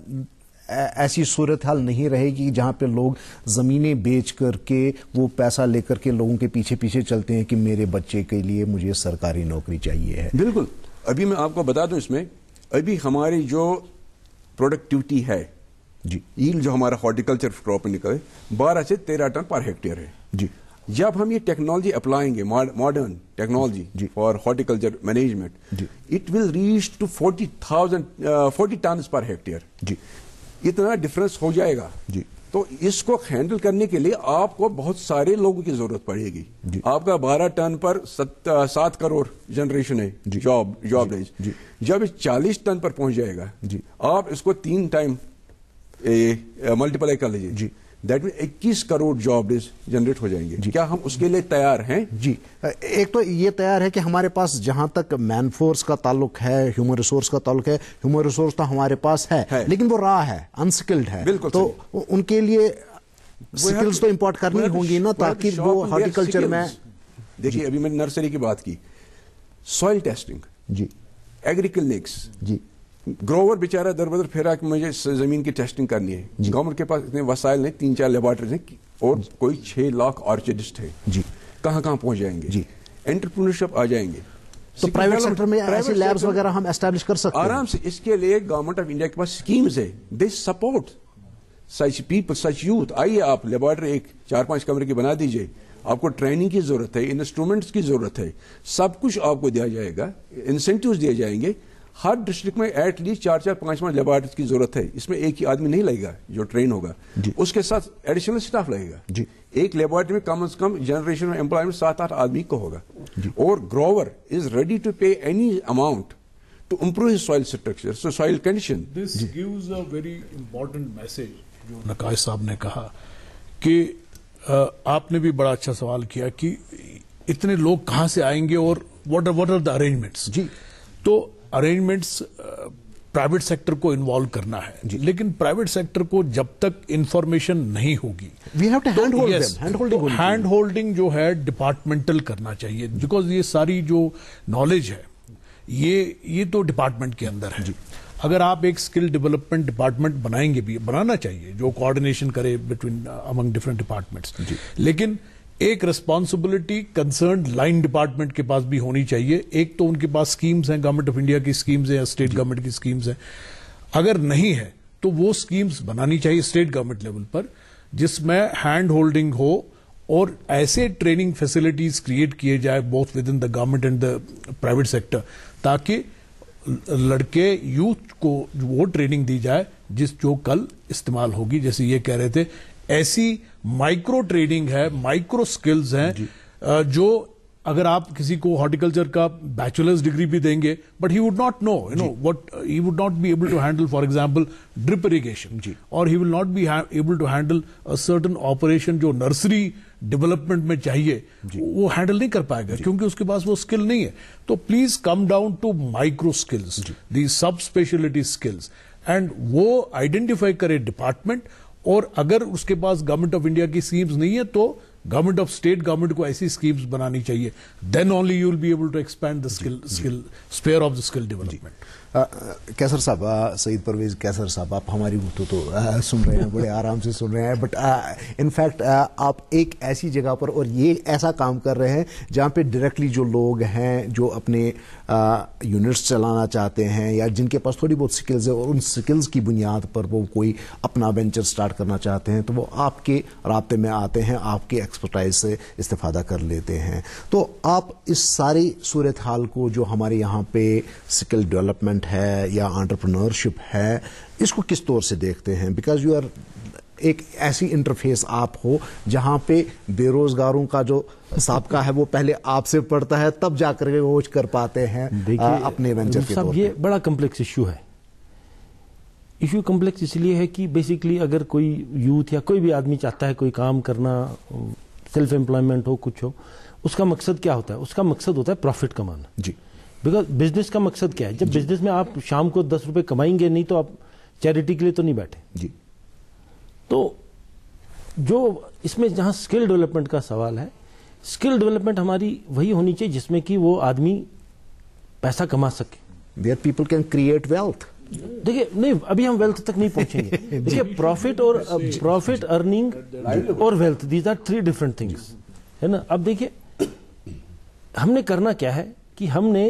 ایسی صورتحال نہیں رہے گی جہاں پہ لوگ زمینیں بیچ کر کے وہ پیسہ لے کر کے لوگوں کے پیچھے پیچھے چلتے ہیں کہ میرے بچے کے لیے مجھے سرکاری نوکری چاہیے ہے. بالکل. ابھی میں آپ کو بتا دوں, اس میں ابھی ہماری جو پروڈکٹیوٹی ہے, جی, ایل جو ہمارا ہارٹیکلچر کراپ نکلے بارہ سے تیرہ ٹن پر ہیکٹیئر ہے. جی, جب ہم یہ ٹیکنالوجی اپلائیں گے, modern technology for horticulture management, جی, it will reach to forty thousand forty tons پر ہیکٹیئر. جی, اتنا ڈفرنس ہو جائے گا. جی, تو اس کو ہینڈل کرنے کے لیے آپ کو بہت سارے لوگوں کی ضرورت پڑے گی. جی, آپ کا بارہ ٹن پر سات کروڑ جنریشن ہے, جی, جاب جاب ڈیز. جی, جب چالیس ٹن پر پہنچ جائے گا, جی, آپ اس کو تین ٹائم ملٹیپلائی کر لیجیے. جی, دیٹ مین اکیس کروڑ جاب ڈیز جنریٹ ہو جائیں گے. جی, کیا ہم اس کے لیے تیار ہیں؟ جی, ایک تو یہ تیار ہے کہ ہمارے پاس جہاں تک مین فورس کا تعلق ہے, ہیومن ریسورس کا تعلق ہے, ہیومن ریسورس تو ہمارے پاس ہے, ہے. لیکن وہ راہ ہے, انسکلڈ ہے. بالکل. تو ان کے لیے سکلز تو امپورٹ کرنی ہوں گی نا, تاکہ وہ ہارٹیکلچر میں. دیکھیے, ابھی میں نے نرسری کی بات کی, سوئل ٹیسٹنگ, جی, ایگریکلنکس. جی, گروور بیچارہ در بدر پھرا کہ مجھے زمین کی ٹیسٹنگ کرنی ہے. جی, گورنمنٹ کے پاس اتنے وسائل نہیں, تین چار لیبارٹریز ہیں اور کوئی چھ لاکھ آرچرڈسٹ ہے. جی, کہاں کہاں پہنچ جائیں گے؟ جی, انٹرپرینورشپ آ جائیں گے, تو پرائیویٹ سیکٹر میں ایسے لیبس وغیرہ ہم اسٹیبلش کر سکتے ہیں آرام سے. اس کے لیے گورنمنٹ آف انڈیا کے پاس اسکیمز ہے, they support such people, such youth. آئیے آپ لیبارٹری ایک چار پانچ کمرے کی بنا دیجئے, آپ کو ٹریننگ کی ضرورت ہے, انسٹرومنٹس کی ضرورت ہے, سب کچھ آپ کو دیا جائے گا, انسینٹیوز دیے جائیں گے. ہر ڈسٹرکٹ میں ایٹ لیسٹ چار چار پانچ پانچ لیبارٹریز کی ضرورت ہے. اس میں ایک ہی آدمی نہیں لگے گا جو ٹرین ہوگا, جی. اس کے ساتھ ایڈیشنل اسٹاف لگے گا. جی. ایک لیبارٹری میں کم از کم جنریشن میں امپلائمنٹ سات آٹھ آدمی کو ہوگا. جی. اور grower is ready to pay any amount to improve his soil structure, so soil condition. This gives a very important message جو نقاش صاحب نے کہا کہ آپ نے بھی بڑا اچھا سوال کیا کہ اتنے لوگ کہاں سے آئیں گے اور what what are the arrangements. جی. تو ارینجمنٹس پرائیویٹ سیکٹر کو انوالو کرنا ہے, جی. لیکن پرائیویٹ سیکٹر کو جب تک انفارمیشن نہیں ہوگی, ہینڈ ہولڈنگ جو ہے ڈپارٹمنٹل کرنا چاہیے, بیکاز یہ ساری جو نالج ہے یہ یہ تو ڈپارٹمنٹ کے اندر ہے. جی. اگر آپ ایک اسکل ڈیولپمنٹ ڈپارٹمنٹ بنائیں گے, بھی بنانا چاہیے جو کوآرڈینیشن کرے بٹوین امنگ ڈفرنٹ ڈپارٹمنٹس, لیکن ایک ریسپانسبلٹی کنسرنڈ لائن ڈپارٹمنٹ کے پاس بھی ہونی چاہیے. ایک تو ان کے پاس اسکیمز ہیں, گورنمنٹ آف انڈیا کی اسکیمز ہیں یا اسٹیٹ گورنمنٹ کی اسکیمز ہیں. اگر نہیں ہے تو وہ اسکیمز بنانی چاہیے اسٹیٹ گورنمنٹ لیول پر جس میں ہینڈ ہولڈنگ ہو اور ایسے ٹریننگ فیسلٹیز کریٹ کیے جائے both with in the government and the private sector, تاکہ لڑکے یوتھ کو وہ ٹریننگ دی جائے جس جو کل استعمال ہوگی. جیسے یہ کہہ رہے تھے ایسی مائکرو ٹریڈنگ ہے, مائکرو سکلز ہیں, جی. جو اگر آپ کسی کو ہارٹیکلچر کا بیچلرز ڈگری بھی دیں گے but he would not know you know what he would not be able to handle for example drip irrigation, اور he will not be able to handle certain operation جو nursery development میں چاہیے, جی. وہ handle نہیں کر پائے گا, جی. کیونکہ اس کے پاس وہ اسکل نہیں ہے. تو please come down to micro skills, the sub specialty skills, and وہ آئیڈینٹیفائی کرے ڈپارٹمنٹ. اور اگر اس کے پاس گورنمنٹ آف انڈیا کی اسکیمز نہیں ہے تو گورنمنٹ آف اسٹیٹ گورنمنٹ کو ایسی اسکیمز بنانی چاہیے. Then only you will be able to expand the skill skill sphere of the skill development. Qaiser صاحب, سعید پرویز کیسر صاحب, آپ ہماری گفتگو تو سن رہے ہیں, بڑے آرام سے سن رہے ہیں, بٹ انفیکٹ آپ ایک ایسی جگہ پر اور یہ ایسا کام کر رہے ہیں جہاں پہ ڈائریکٹلی جو لوگ ہیں جو اپنے یونٹس چلانا چاہتے ہیں یا جن کے پاس تھوڑی بہت سکلز ہے اور ان سکلز کی بنیاد پر وہ کوئی اپنا وینچر سٹارٹ کرنا چاہتے ہیں تو وہ آپ کے رابطے میں آتے ہیں, آپ کے ایکسپرٹائز سے استفادہ کر لیتے ہیں. تو آپ اس ساری صورتحال کو جو ہمارے یہاں پہ سکل ڈیولپمنٹ ہے یا انٹرپرنورشپ ہے, اس کو کس طور سے دیکھتے ہیں؟ بیکاز یو آر ایک ایسی انٹرفیس آپ ہو جہاں پہ بے روزگاروں کا جو سابقہ ہے وہ پہلے آپ سے پڑتا ہے تب جا کر وہ کر پاتے ہیں اپنے وینچر کے طور پر. یہ بڑا کمپلیکس ایشو ہے. ایشو کمپلیکس اس لیے ہے کہ بیسیکلی اگر کوئی یوتھ یا کوئی بھی آدمی چاہتا ہے کوئی کام کرنا, سیلف امپلائمنٹ ہو, کچھ ہو, اس کا مقصد کیا ہوتا ہے؟ اس کا مقصد ہوتا ہے پروفٹ کمانا. جی. بیکاز بزنس کا مقصد کیا ہے؟ جب بزنس میں آپ شام کو دس روپے کمائیں گے نہیں تو آپ چیریٹی کے لیے تو نہیں بیٹھے. جی. تو جو اس میں جہاں اسکل ڈیولپمنٹ کا سوال ہے, اسکل ڈیولپمنٹ ہماری وہی ہونی چاہیے جس میں کہ وہ آدمی پیسہ کما سکے. Where people can create wealth. دیکھیے نہیں, ابھی ہم ویلتھ تک نہیں پہنچیں گے. دیکھیے پروفٹ اور پروفٹ, ارننگ اور wealth, these are three different things, ہے نا. اب دیکھیے ہم نے کرنا کیا ہے کہ ہم نے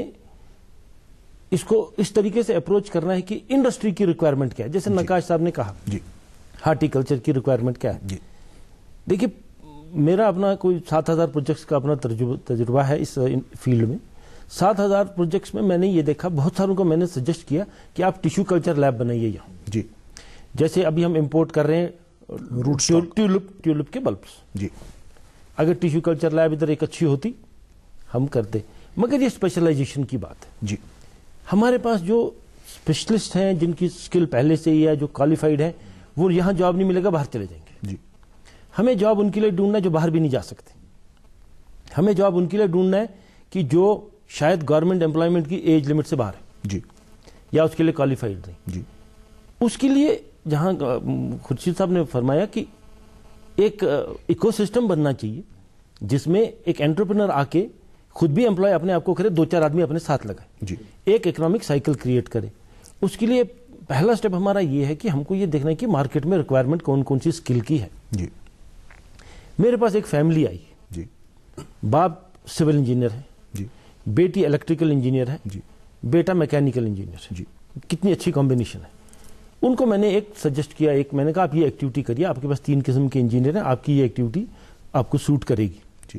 اس کو اس طریقے سے اپروچ کرنا ہے کہ انڈسٹری کی ریکوائرمنٹ کیا ہے. جیسے نقاش صاحب نے کہا ہارٹیکلچر کی ریکوائرمنٹ کیا ہے. دیکھیے میرا اپنا کوئی سات ہزار پروجیکٹس کا اپنا تجربہ ہے اس فیلڈ میں. سات ہزار پروجیکٹس میں میں نے یہ دیکھا, بہت ساروں کو میں نے سجیسٹ کیا کہ آپ ٹیشو کلچر لیب بنائیے یہاں. جی. جیسے ابھی ہم امپورٹ کر رہے ہیں ٹیولپ ٹیولپ کے بلبس. جی. اگر ٹیشو کلچر لیب ادھر ایک اچھی ہوتی ہم کرتے, مگر یہ اسپیشلائزیشن کی بات ہے. جی. ہمارے پاس جو اسپیشلسٹ ہیں جن کی اسکل پہلے سے ہی ہے, جو کوالیفائڈ ہیں, وہ یہاں جاب نہیں ملے گا باہر چلے جائیں گے. جی. ہمیں جاب ان کے لیے ڈھونڈنا ہے جو باہر بھی نہیں جا سکتے. ہمیں جاب ان کے لیے ڈھونڈنا ہے کہ جو شاید گورنمنٹ امپلائمنٹ کی ایج لمٹ سے باہر ہے. جی. یا اس کے لیے کوالیفائڈ نہیں. جی. اس کے لیے جہاں خورشید صاحب نے فرمایا کہ ایک ایکو سسٹم بننا چاہیے جس میں ایک انٹرپرنر آ کے خود بھی امپلائی اپنے آپ کو کرے, دو چار آدمی اپنے ساتھ لگائے. جی. ایک اکنامک سائیکل کریٹ کرے. اس کے لیے پہلا سٹیپ ہمارا یہ ہے کہ ہم کو یہ دیکھنا ہے کہ مارکیٹ میں ریکوائرمنٹ کون کون سی اسکل کی ہے. جی. میرے پاس ایک فیملی آئی. جی. باپ سول انجینئر ہے. جی. بیٹی الیکٹریکل انجینئر ہے جی بیٹا میکینیکل انجینئر ہے, جی کتنی اچھی کمبینیشن ہے. ان کو میں نے ایک سجیسٹ کیا, ایک میں نے کہا آپ یہ ایکٹیویٹی کریے, آپ کے پاس تین قسم کے انجینئر ہیں, آپ کی یہ ایکٹیویٹی آپ کو سوٹ کرے گی. جی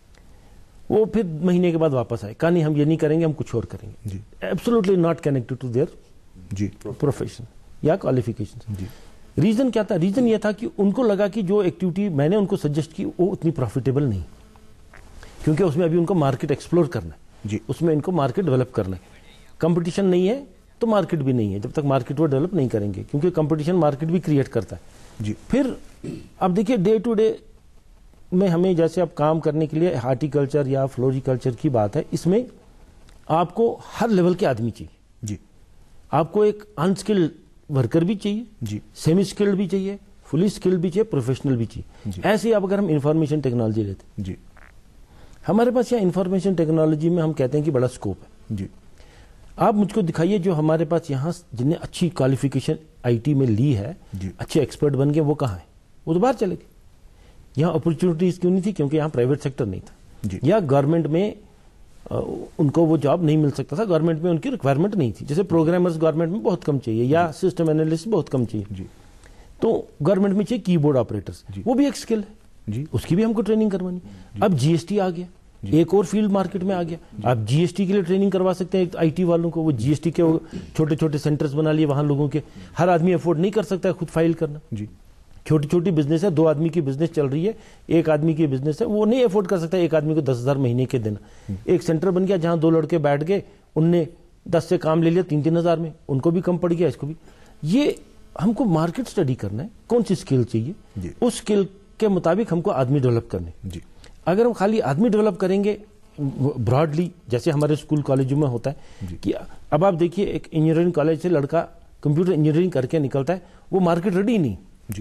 وہ پھر مہینے کے بعد واپس آئے, کہا نہیں ہم یہ نہیں کریں گے, ہم کچھ اور کریں گے. جی absolutely not connected to their جی پروفیشن یا کوالیفیکیشن. جی ریزن کیا تھا؟ ریزن یہ تھا کہ ان کو لگا کہ جو ایکٹیویٹی میں نے ان کو سجیسٹ کی وہ اتنی پروفیٹیبل نہیں, کیونکہ اس میں ابھی ان کو مارکیٹ ایکسپلور کرنا ہے, جی اس میں ان کو مارکیٹ ڈیولپ کرنا ہے. کمپٹیشن نہیں ہے تو مارکیٹ بھی نہیں ہے, جب تک مارکیٹ وہ ڈیولپ نہیں کریں گے, کیونکہ کمپٹیشن مارکیٹ بھی کریٹ کرتا ہے. جی پھر اب دیکھیے ڈے ٹو ڈے میں ہمیں جیسے اب کام کرنے کے لیے ہارٹی کلچر یا فلوری کلچر کی بات ہے, اس میں آپ کو ہر لیول کے آدمی چاہیے. جی آپ کو ایک انسکلڈ ورکر بھی چاہیے, جی سیمی اسکلڈ بھی چاہیے, فلی اسکلڈ بھی چاہیے, پروفیشنل بھی چاہیے. جی ایسے ہی اب اگر ہم انفارمیشن ٹیکنالوجی لیتے جی ہمارے پاس یہاں انفارمیشن ٹیکنالوجی میں ہم کہتے ہیں کہ بڑا اسکوپ ہے. جی آپ مجھ کو دکھائیے جو ہمارے پاس یہاں جن نے اچھی کوالیفیکیشن آئی ٹی میں لی ہے, جی اچھے ایکسپرٹ بن گئے, وہ کہاں ہیں؟ وہ تو باہر چلے گئے. یہاں اپرچونیٹیز کیوں نہیں تھی؟ کیونکہ یہاں پرائیویٹ سیکٹر نہیں تھا, جی یا گورنمنٹ میں ان کو وہ جاب نہیں مل سکتا تھا, گورنمنٹ میں ان کی ریکوائرمنٹ نہیں تھی. جیسے پروگرامرز گورنمنٹ میں بہت کم چاہیے, یا سسٹم انالسٹ بہت کم چاہیے. جی تو گورنمنٹ میں چاہیے کی بورڈ آپریٹرز, وہ بھی ایک اسکل ہے, جی اس کی بھی ہم کو ٹریننگ کروانی. اب جی ایس ٹی آ گیا, ایک اور فیلڈ مارکیٹ میں آ گیا. آپ جی ایس ٹی کے لیے ٹریننگ کروا سکتے ہیں آئی ٹی والوں کو, وہ جی ایس ٹی کے چھوٹے چھوٹے سینٹرز بنا لیے وہاں لوگوں کے. ہر آدمی افورڈ نہیں کر سکتا ہے خود فائل کرنا. جی چھوٹی چھوٹی بزنس ہے, دو آدمی کی بزنس چل رہی ہے, ایک آدمی کی بزنس ہے, وہ نہیں افورڈ کر سکتا ایک آدمی کو دس ہزار مہینے کے دینا. ایک سینٹر بن گیا جہاں دو لڑکے بیٹھ گئے, ان نے دس سے کام لے لیا تین تین ہزار میں, ان کو بھی کم پڑ گیا, اس کو بھی. یہ ہم کو مارکیٹ اسٹڈی کرنا ہے, کون سی اسکل چاہیے, اس اسکل کے مطابق ہم کو آدمی ڈیولپ کرنے. جی اگر ہم خالی آدمی ڈیولپ کریں گے براڈلی, جیسے ہمارے اسکول کالجوں میں ہوتا ہے کہ اب آپ دیکھیے ایک انجینئرنگ کالج سے لڑکا کمپیوٹر انجینئرنگ کر کے نکلتا ہے, وہ مارکیٹ ریڈی نہیں. جی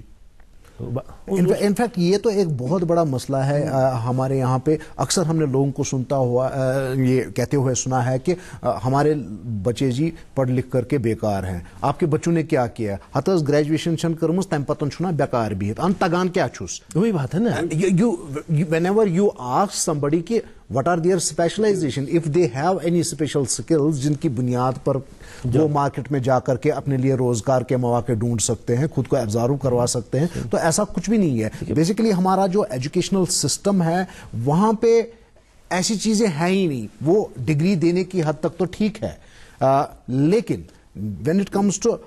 انفیکٹ یہ تو ایک بہت بڑا مسئلہ ہے ہمارے یہاں پہ. اکثر ہم نے لوگوں کو سنتا ہوا یہ کہتے ہوئے سنا ہے کہ ہمارے بچے جی پڑھ لکھ کر کے بیکار ہیں. آپ کے بچوں نے کیا کیا؟ ہتس گریجویشن چھن کرمز تم پتن چھنا بیکار بہت ان تگان کیا چھس. وہی بات ہے نا, whenever you ask somebody کہ what are their specialization, if they have any special skills جن کی بنیاد پر وہ مارکیٹ میں جا کر کے اپنے لیے روزگار کے مواقع ڈھونڈ سکتے ہیں, خود کو ابزارو کروا سکتے ہیں, تو ایسا کچھ بھی نہیں ہے. بیسیکلی ہمارا جو ایجوکیشنل سسٹم ہے وہاں پہ ایسی چیزیں ہیں ہی نہیں. وہ ڈگری دینے کی حد تک تو ٹھیک ہے, لیکن when it comes to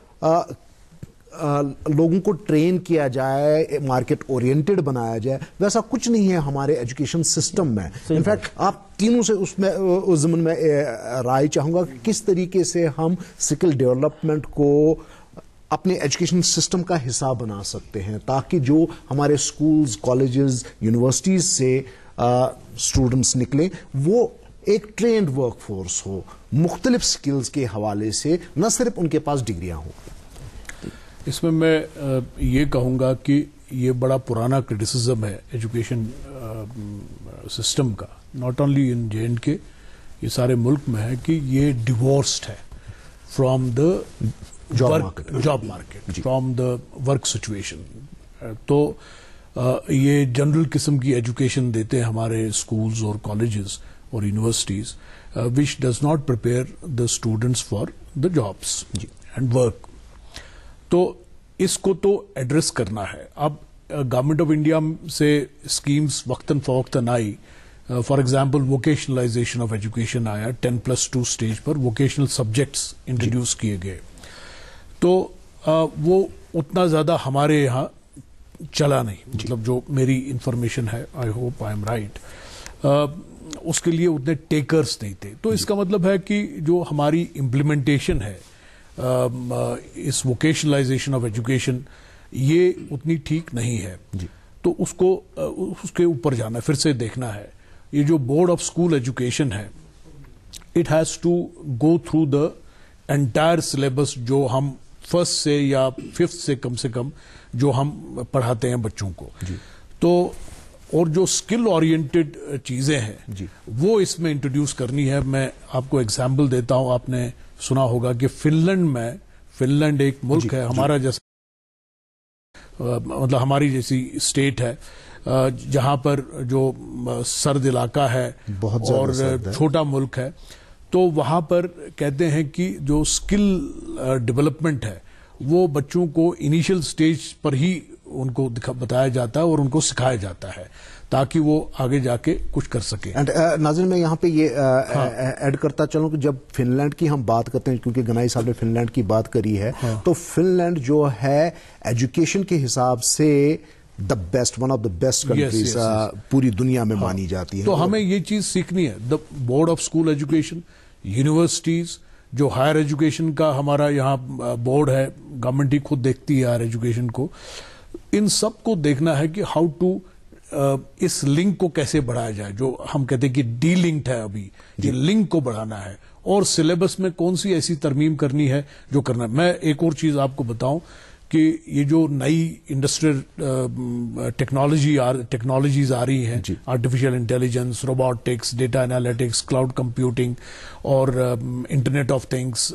لوگوں کو ٹرین کیا جائے, مارکیٹ اورینٹڈ بنایا جائے, ویسا کچھ نہیں ہے ہمارے ایجوکیشن سسٹم میں. انفیکٹ آپ تینوں سے اس میں اس ضمن میں رائے چاہوں گا کہ کس طریقے سے ہم اسکل ڈیولپمنٹ کو اپنے ایجوکیشن سسٹم کا حصہ بنا سکتے ہیں, تاکہ جو ہمارے اسکولز, کالجز, یونیورسٹیز سے اسٹوڈنٹس نکلیں وہ ایک ٹرینڈ ورک فورس ہو, مختلف اسکلز کے حوالے سے, نہ صرف ان کے پاس ڈگریاں ہوں. اس میں میں یہ کہوں گا کہ یہ بڑا پرانا کرٹیسزم ہے ایجوکیشن سسٹم کا, not only in J and K, یہ سارے ملک میں ہے کہ یہ ڈیوورسڈ ہے from the job market, from the work situation. تو یہ جنرل قسم کی ایجوکیشن دیتے ہیں ہمارے اسکولز اور کالجز اور universities, which does not prepare the students for the jobs and work. تو اس کو تو ایڈریس کرنا ہے. اب گورنمنٹ آف انڈیا سے اسکیمز وقتاً فوقتاً آئی, for example vocationalisation of education آیا, ٹین پلس ٹو اسٹیج پر ووکیشنل سبجیکٹس انٹروڈیوس کیے گئے. تو وہ اتنا زیادہ ہمارے یہاں چلا نہیں, مطلب جو میری انفارمیشن ہے, I hope I am right, اس کے لیے اتنے ٹیکرز نہیں تھے. تو اس کا مطلب ہے کہ جو ہماری امپلیمنٹیشن ہے اس ووکیشنلائزیشن آف ایجوکیشن یہ اتنی ٹھیک نہیں ہے. تو اس کو اس کے اوپر جانا ہے, پھر سے دیکھنا ہے. یہ جو بورڈ آف اسکول ایجوکیشن ہے, it has to go through the entire syllabus جو ہم فرسٹ سے یا ففتھ سے کم سے کم جو ہم پڑھاتے ہیں بچوں کو. تو اور جو اسکل اورینٹڈ چیزیں ہیں وہ اس میں انٹروڈیوس کرنی ہے. میں آپ کو ایگزامپل دیتا ہوں, آپ نے سنا ہوگا کہ فن لینڈ میں, فن لینڈ ایک ملک ہے ہمارا جیسا, مطلب ہماری جیسی اسٹیٹ ہے, جہاں پر جو سرد علاقہ ہے اور چھوٹا ملک ہے، تو وہاں پر کہتے ہیں کہ جو اسکل ڈیولپمنٹ ہے وہ بچوں کو انیشل سٹیج پر ہی ان کو بتایا جاتا ہے اور ان کو سکھایا جاتا ہے تاکہ وہ آگے جا کے کچھ کر سکیں. ناظرین میں یہاں پہ یہ ایڈ کرتا چلوں کہ جب فن لینڈ کی ہم بات کرتے ہیں، کیونکہ گنائی صاحب نے فن لینڈ کی بات کری ہے، تو فن لینڈ جو ہے ایجوکیشن کے حساب سے the best one of the best countries پوری دنیا میں مانی جاتی ہے. تو ہمیں یہ چیز سیکھنی ہے. The board of school education, universities, جو ہائر ایجوکیشن کا ہمارا یہاں بورڈ ہے، گورنمنٹ ہی خود دیکھتی ہے ہائر ایجوکیشن کو، ان سب کو دیکھنا ہے کہ ہاؤ ٹو اس لنک کو کیسے بڑھایا جائے. جو ہم کہتے ہیں کہ ڈی لنکڈ ہے، ابھی یہ لنک کو بڑھانا ہے، اور سلیبس میں کون سی ایسی ترمیم کرنی ہے جو کرنا ہے. میں ایک اور چیز آپ کو بتاؤں کہ یہ جو نئی انڈسٹریل ٹیکنالوجی ٹیکنالوجیز آ رہی ہیں، artificial intelligence, robotics, data analytics, cloud computing اور internet of things,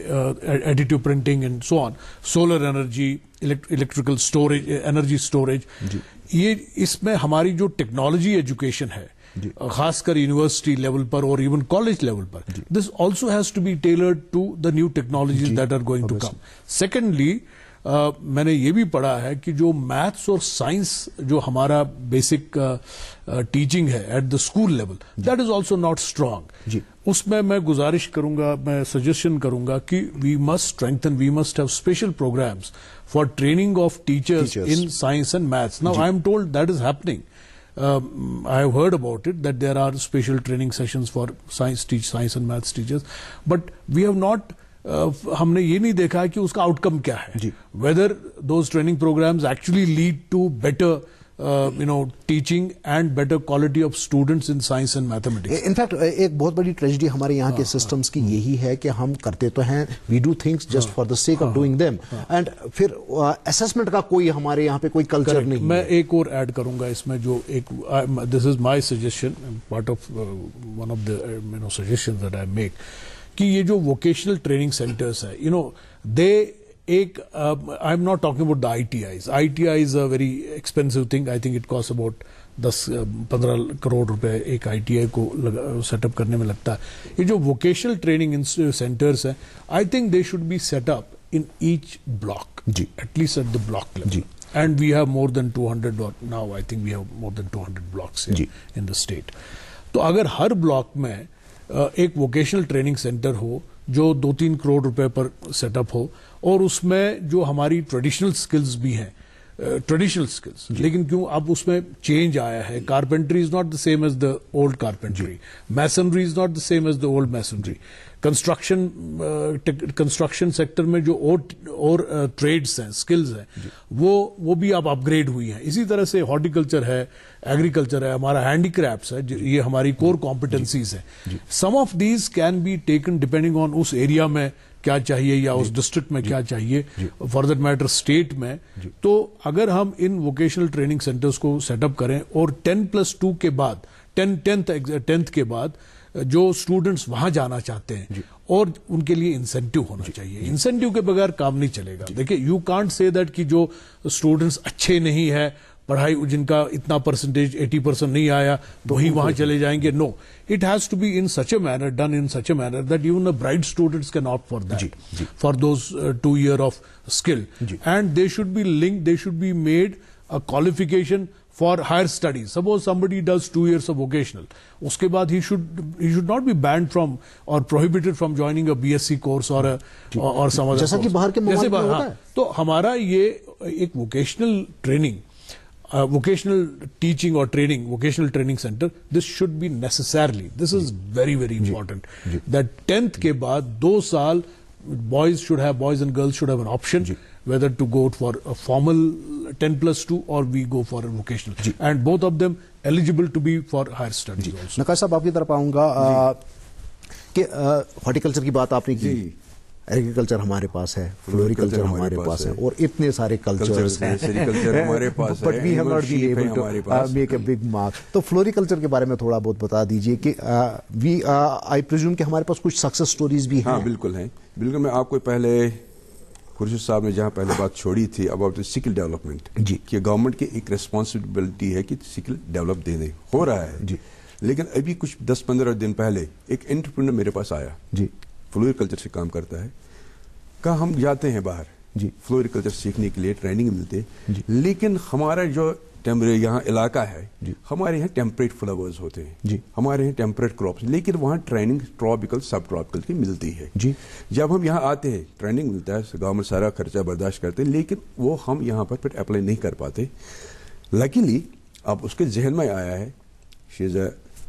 additive printing and so on, solar energy, electrical storage, energy storage, یہ اس میں ہماری جو ٹیکنالوجی ایجوکیشن ہے خاص کر یونیورسٹی لیول پر اور ایون کالج لیول پر، this also has to be tailored to the new technologies that are going to come. Secondly Uh, میں نے یہ بھی پڑھا ہے کہ جو میتھس اور سائنس جو ہمارا بیسک ٹیچنگ ہے at the school level, that is also not strong. اس میں میں گزارش کروں گا، میں سجیشن کروں گا کہ we must strengthen, we must have special programmes for training of teachers in science and maths. Now I am told that is happening. Uh, I have heard about it that there are special training sessions for science teach science and maths teachers, but we have not ہم نے یہ نہیں دیکھا کہ اس کا out کم کیا ہے. Whether those training programmes actually lead to better you know teaching and better quality of students in science and mathematics. In fact ایک بہت بڑی ٹریجڈی ہمارے یہاں کے سسٹمز کی یہی ہے کہ ہم کرتے تو ہیں، we do things just for the sake of doing them, and پھر اسسمنٹ کا کوئی ہمارے یہاں پہ کوئی کلچر نہیں. میں ایک اور ایڈ کروں گا اس میں، جو ایک this is my suggestion, part of one of the you know suggestions that I make, کہ یہ جو ووکیشنل ٹریننگ سینٹرز ہیں، یو نو دے ایک I am not talking about the I T Is. I T I is a very expensive thing. I think it cost about دس پندرہ کروڑ روپے ایک آئی T آئی کو سیٹ اپ کرنے میں لگتا ہے. یہ جو ووکیشنل ٹریننگ سینٹرز ہیں، I think they should be set up in each block, at least at the block level. And we have more than two hundred now, I think we have more than two hundred blocks in the state. تو اگر ہر block میں ایک vocational training centre ہو جو دو تین کروڑ روپے پر set up ہو، اور اس میں جو ہماری ٹریڈیشنل سکلز بھی ہیں، ٹریڈیشنل سکلز، لیکن کیوں اب اس میں چینج آیا ہے. Carpentry is not the same as the old carpentry, masonry is not the same as the old masonry. Construction construction sector میں جو اور ٹریڈس ہیں، سکلز ہیں، وہ وہ بھی اب اپ گریڈ ہوئی ہیں. اسی طرح سے ہارٹیکلچر ہے، ایگریکلچر ہے، ہمارا ہینڈی کرافٹس ہے، یہ ہماری کور کمپیٹنسیز ہیں. Some of these can be taken depending on اس ایریا میں کیا چاہیے یا اس ڈسٹرکٹ میں کیا چاہیے، فار دیٹ میٹر اسٹیٹ میں. تو اگر ہم ان ووکیشنل ٹریننگ سینٹرز کو سیٹ اپ کریں، اور ٹین پلس ٹو کے بعد ٹینتھ ٹینتھ کے بعد جو اسٹوڈنٹس وہاں جانا چاہتے ہیں، اور ان کے لیے انسینٹیو ہونا چاہیے. انسینٹیو کے بغیر کام نہیں چلے گا. دیکھیں، یو کانٹ سے دیٹ کہ جو اسٹوڈنٹس اچھے نہیں ہے پڑھائی، جن کا اتنا پرسنٹیج ایٹی پرسینٹ نہیں آیا، وہی وہاں چلے جائیں گے. No, it has to be in such a manner, done in such a manner that even a bright students can opt for that, for those two year of skill. And they should be link, they should be made a qualification for higher studies. Suppose somebody does two years of vocational, اس کے بعد he should he should not be banned from or prohibited from joining a B S c course or a or some other جیسا کہ باہر کے ممالک میں ہوتا ہے. تو ہمارا یہ ایک ووکیشنل ٹریننگ، ووکیشنل ٹیچنگ اور training, vocational training centre, this should be necessarily, this is very very important that tenth کے بعد دو سال boys should have, boys and girls should have an option whether to go for a formal ten plus two or we go for a vocational, and both of them eligible to be for higher studies also. نقاش صاحب، آپ کی طرف آؤں گا کہ horticulture کی بات آپ نے کی، ایگریکلچر ہمارے پاس ہے، فلوریکلچر ہمارے پاس ہے، اور اتنے سارے کلچرز ہیں ہمارے پاس، but we have not been able to make a big mark. تو فلوریکلچر کے بارے میں تھوڑا بہت بتا دیجئے کہ وی آئی پریزیوم کہ ہمارے پاس کچھ سکسیس سٹوریز بھی ہیں. ہاں بالکل ہیں، بالکل. میں آپ کو پہلے خورشید صاحب نے جہاں پہلے بات چھوڑی تھی اباؤٹ اسکل ڈیولپمنٹ جی کہ گورنمنٹ کی ایک ریسپانسبلٹی ہے کہ اسکل ڈیولپ دے دیں, ہو رہا ہے جی. لیکن ابھی کچھ دس پندرہ دن پہلے ایک انٹرپرینر میرے پاس آیا جی فلوریکلچر سے کام کرتا ہے, کہا ہم جاتے ہیں باہر جی فلوریکلچر سیکھنے کے لیے ٹریننگ ملتے, جی. لیکن ہمارا جو یہاں علاقہ ہے جی. ہمارے یہاں ٹیمپریٹ فلاورز ہوتے ہیں, جی. ہمارے یہاں ٹیمپریٹ کراپس, لیکن وہاں ٹریننگ ٹراپیکل سب ٹراپیکل کی ملتی ہے. جی. جب ہم یہاں آتے ہیں ٹریننگ ملتا ہے, گورنمنٹ سارا خرچہ برداشت کرتے ہیں, لیکن وہ ہم یہاں پر پھر اپلائی نہیں کر پاتے. لکیلی اب اس کے ذہن میں آیا ہے, she is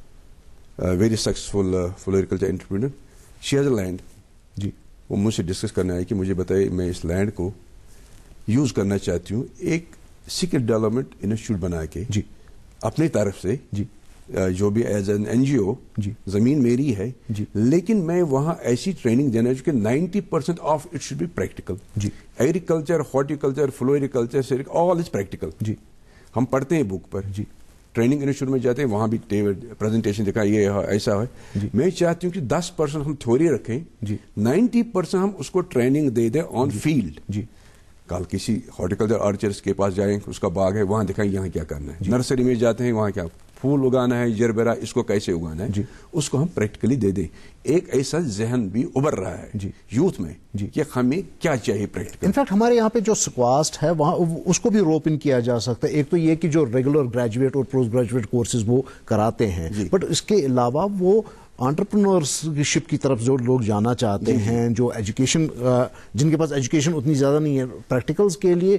a very successful floriculture entrepreneur, she has a land. جی وہ مجھ سے ڈسکس کرنا ہے کہ مجھے بتائے میں اس لینڈ کو یوز کرنا چاہتی ہوں ایک اسکل ڈیولپمنٹ انسٹیٹیوٹ بنا کے جی اپنی طرف سے, جی جو بھی as an N G O, جی زمین میری ہے, جی لیکن میں وہاں ایسی ٹریننگ دینا جو کہ ninety percent of it should be practical. جی agriculture, horticulture, floriculture, all is practical. جی ہم پڑھتے ہیں بک پر. جی ٹریننگ انسٹیٹیوٹ میں جاتے ہیں, وہاں بھی پریزنٹیشن دکھا یہ ایسا ہے. میں چاہتی ہوں کہ دس پرسینٹ ہم تھیوری رکھیں, جی نائنٹی پرسینٹ ہم اس کو ٹریننگ دے دیں آن فیلڈ. جی کل کسی ہارٹیکلچر آرچرس کے پاس جائیں, اس کا باغ ہے, وہاں دکھائیں یہاں کیا کرنا ہے. نرسری میں جاتے ہیں, وہاں کیا پھول اگانا ہے, جربیرا, اس کو کیسے اگانا ہے, جی. اس کو ہم پریکٹیکلی دے دیں. ایک ایسا ذہن بھی ابھر رہا ہے جی. یوتھ میں جی. کہ ہمیں کیا چاہیے پریکٹیکل. انفیکٹ ہمارے یہاں پہ جو سکواسٹ ہے وہاں اس کو بھی روپ ان کیا جا سکتا ہے. ایک تو یہ کہ جو ریگولر گریجویٹ اور پوسٹ گریجویٹ کورسز وہ کراتے ہیں, جی. بٹ اس کے علاوہ وہ انٹرپرنورشپ کی طرف جو لوگ جانا چاہتے جی. ہیں, جو ایجوکیشن, جن کے پاس ایجوکیشن اتنی زیادہ نہیں ہے, پریکٹیکلز کے لیے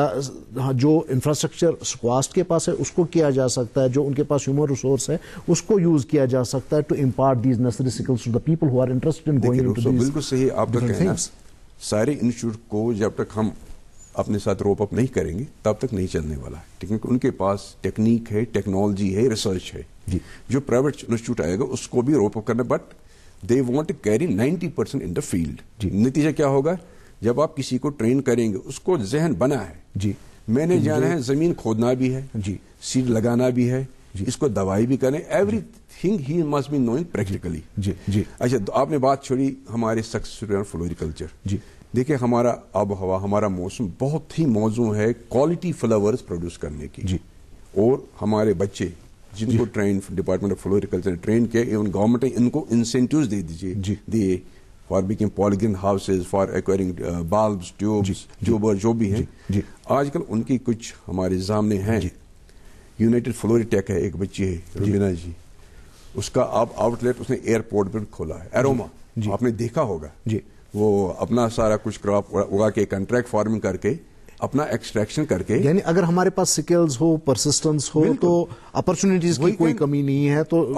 جو انفراسٹرکچر سکواسٹ کے پاس ہے اس کو کیا جا سکتا ہے, جو ان کے پاس ہیومن ریسورس ہے اس کو یوز کیا جا سکتا ہے to impart these necessary skills to the people who are interested in going into these. بالکل صحیح آپ کا کہنا. سارے انسٹیٹیوٹ کو جب تک ہم اپنے ساتھ روپ اپ نہیں کریں گے تب تک نہیں چلنے والا ہے. ٹیکنیک ان کے پاس ٹیکنیک ہے, ٹیکنالوجی ہے, ریسرچ ہے. جی. جو پرائیویٹ انسٹیٹیوٹ آئے گا اس کو بھی روپ اپ کرنا, but they want to carry ninety percent in the field. جی. نتیجہ کیا ہوگا, جب آپ کسی کو ٹرین کریں گے اس کو ذہن بنا ہے, جی میں نے جانا ہے زمین کھودنا بھی ہے, جی سیڈ لگانا بھی ہے, جی. اس کو دوائی بھی کریں, everything he must be knowing practically. جی جی اچھا, آپ نے بات چھوڑی ہمارے سکسیسفل فلوریکلچر. جی دیکھیں ہمارا آب و ہوا, ہمارا موسم بہت ہی موزوں ہے کوالٹی فلاورز پروڈیوس کرنے کی. جی. اور ہمارے بچے جن کو train department of floriculture train کیا, ایون گورنمنٹ ان کو انسینٹیوز دے دیجیے, جی. دیے for making polygon houses, for acquiring bulbs, tubes, tuber جو بھی ہیں. جی. آج کل ان کی کچھ ہمارے سامنے ہیں. یونائٹڈ فلوریٹیک ہے, ایک بچی ہے روبینا جی, اس کا آپ آؤٹ لیٹ اس نے ایئرپورٹ پر کھولا ہے, ایروما. آپ نے دیکھا ہوگا. جی. وہ اپنا سارا کچھ کراپ اگا کے کنٹریکٹ فارمنگ کر کے اپنا ایکسٹریکشن کر کے, یعنی اگر ہمارے پاس سکلز ہو, پرسسٹنس ہو, تو اپرچونیٹیز کی کوئی کمی نہیں ہے, تو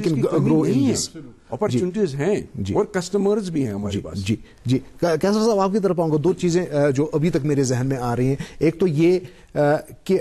اپرچونیٹیز ہیں اور کسٹمرز بھی ہیں ہمارے پاس. جی جی کیسر صاحب آپ کی طرف آؤں گا. دو چیزیں جو ابھی تک میرے ذہن میں آ رہی ہیں, ایک تو یہ کہ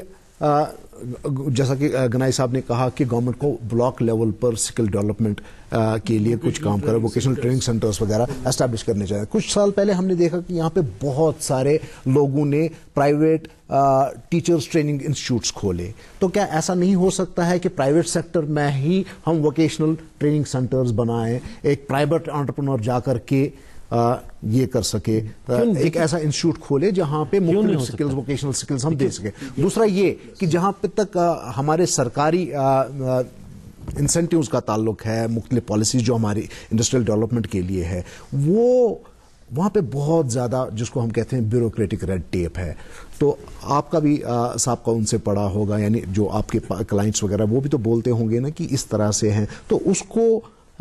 جیسا کہ گنائی صاحب نے کہا کہ گورنمنٹ کو بلاک لیول پر سکل ڈیولپمنٹ کے لیے کچھ کام کرے, ووکیشنل ٹریننگ سینٹرز وغیرہ اسٹیبلش کرنے چاہیے. کچھ سال پہلے ہم نے دیکھا کہ یہاں پہ بہت سارے لوگوں نے پرائیویٹ ٹیچرز ٹریننگ انسٹیٹیوٹس کھولے. تو کیا ایسا نہیں ہو سکتا ہے کہ پرائیویٹ سیکٹر میں ہی ہم ووکیشنل ٹریننگ سینٹرز بنائیں, ایک پرائیویٹ انٹرپرنور جا کر کے آ, یہ کر سکے, ایک ایسا انسٹیٹیوٹ کھولے جہاں پہ مختلف سکلز, ووکیشنل سکلز ہم دے سکیں. دوسرا یہ کہ جہاں پہ تک ہمارے سرکاری انسینٹیوز کا تعلق ہے, مختلف پالیسیز جو ہماری انڈسٹریل ڈیولپمنٹ کے لیے ہے, وہ وہاں پہ بہت زیادہ جس کو ہم کہتے ہیں بیوروکریٹک ریڈ ٹیپ ہے. تو آپ کا بھی سابقہ ان سے پڑا ہوگا, یعنی جو آپ کے کلائنٹس وغیرہ وہ بھی تو بولتے ہوں گے نا کہ اس طرح سے ہیں, تو اس کو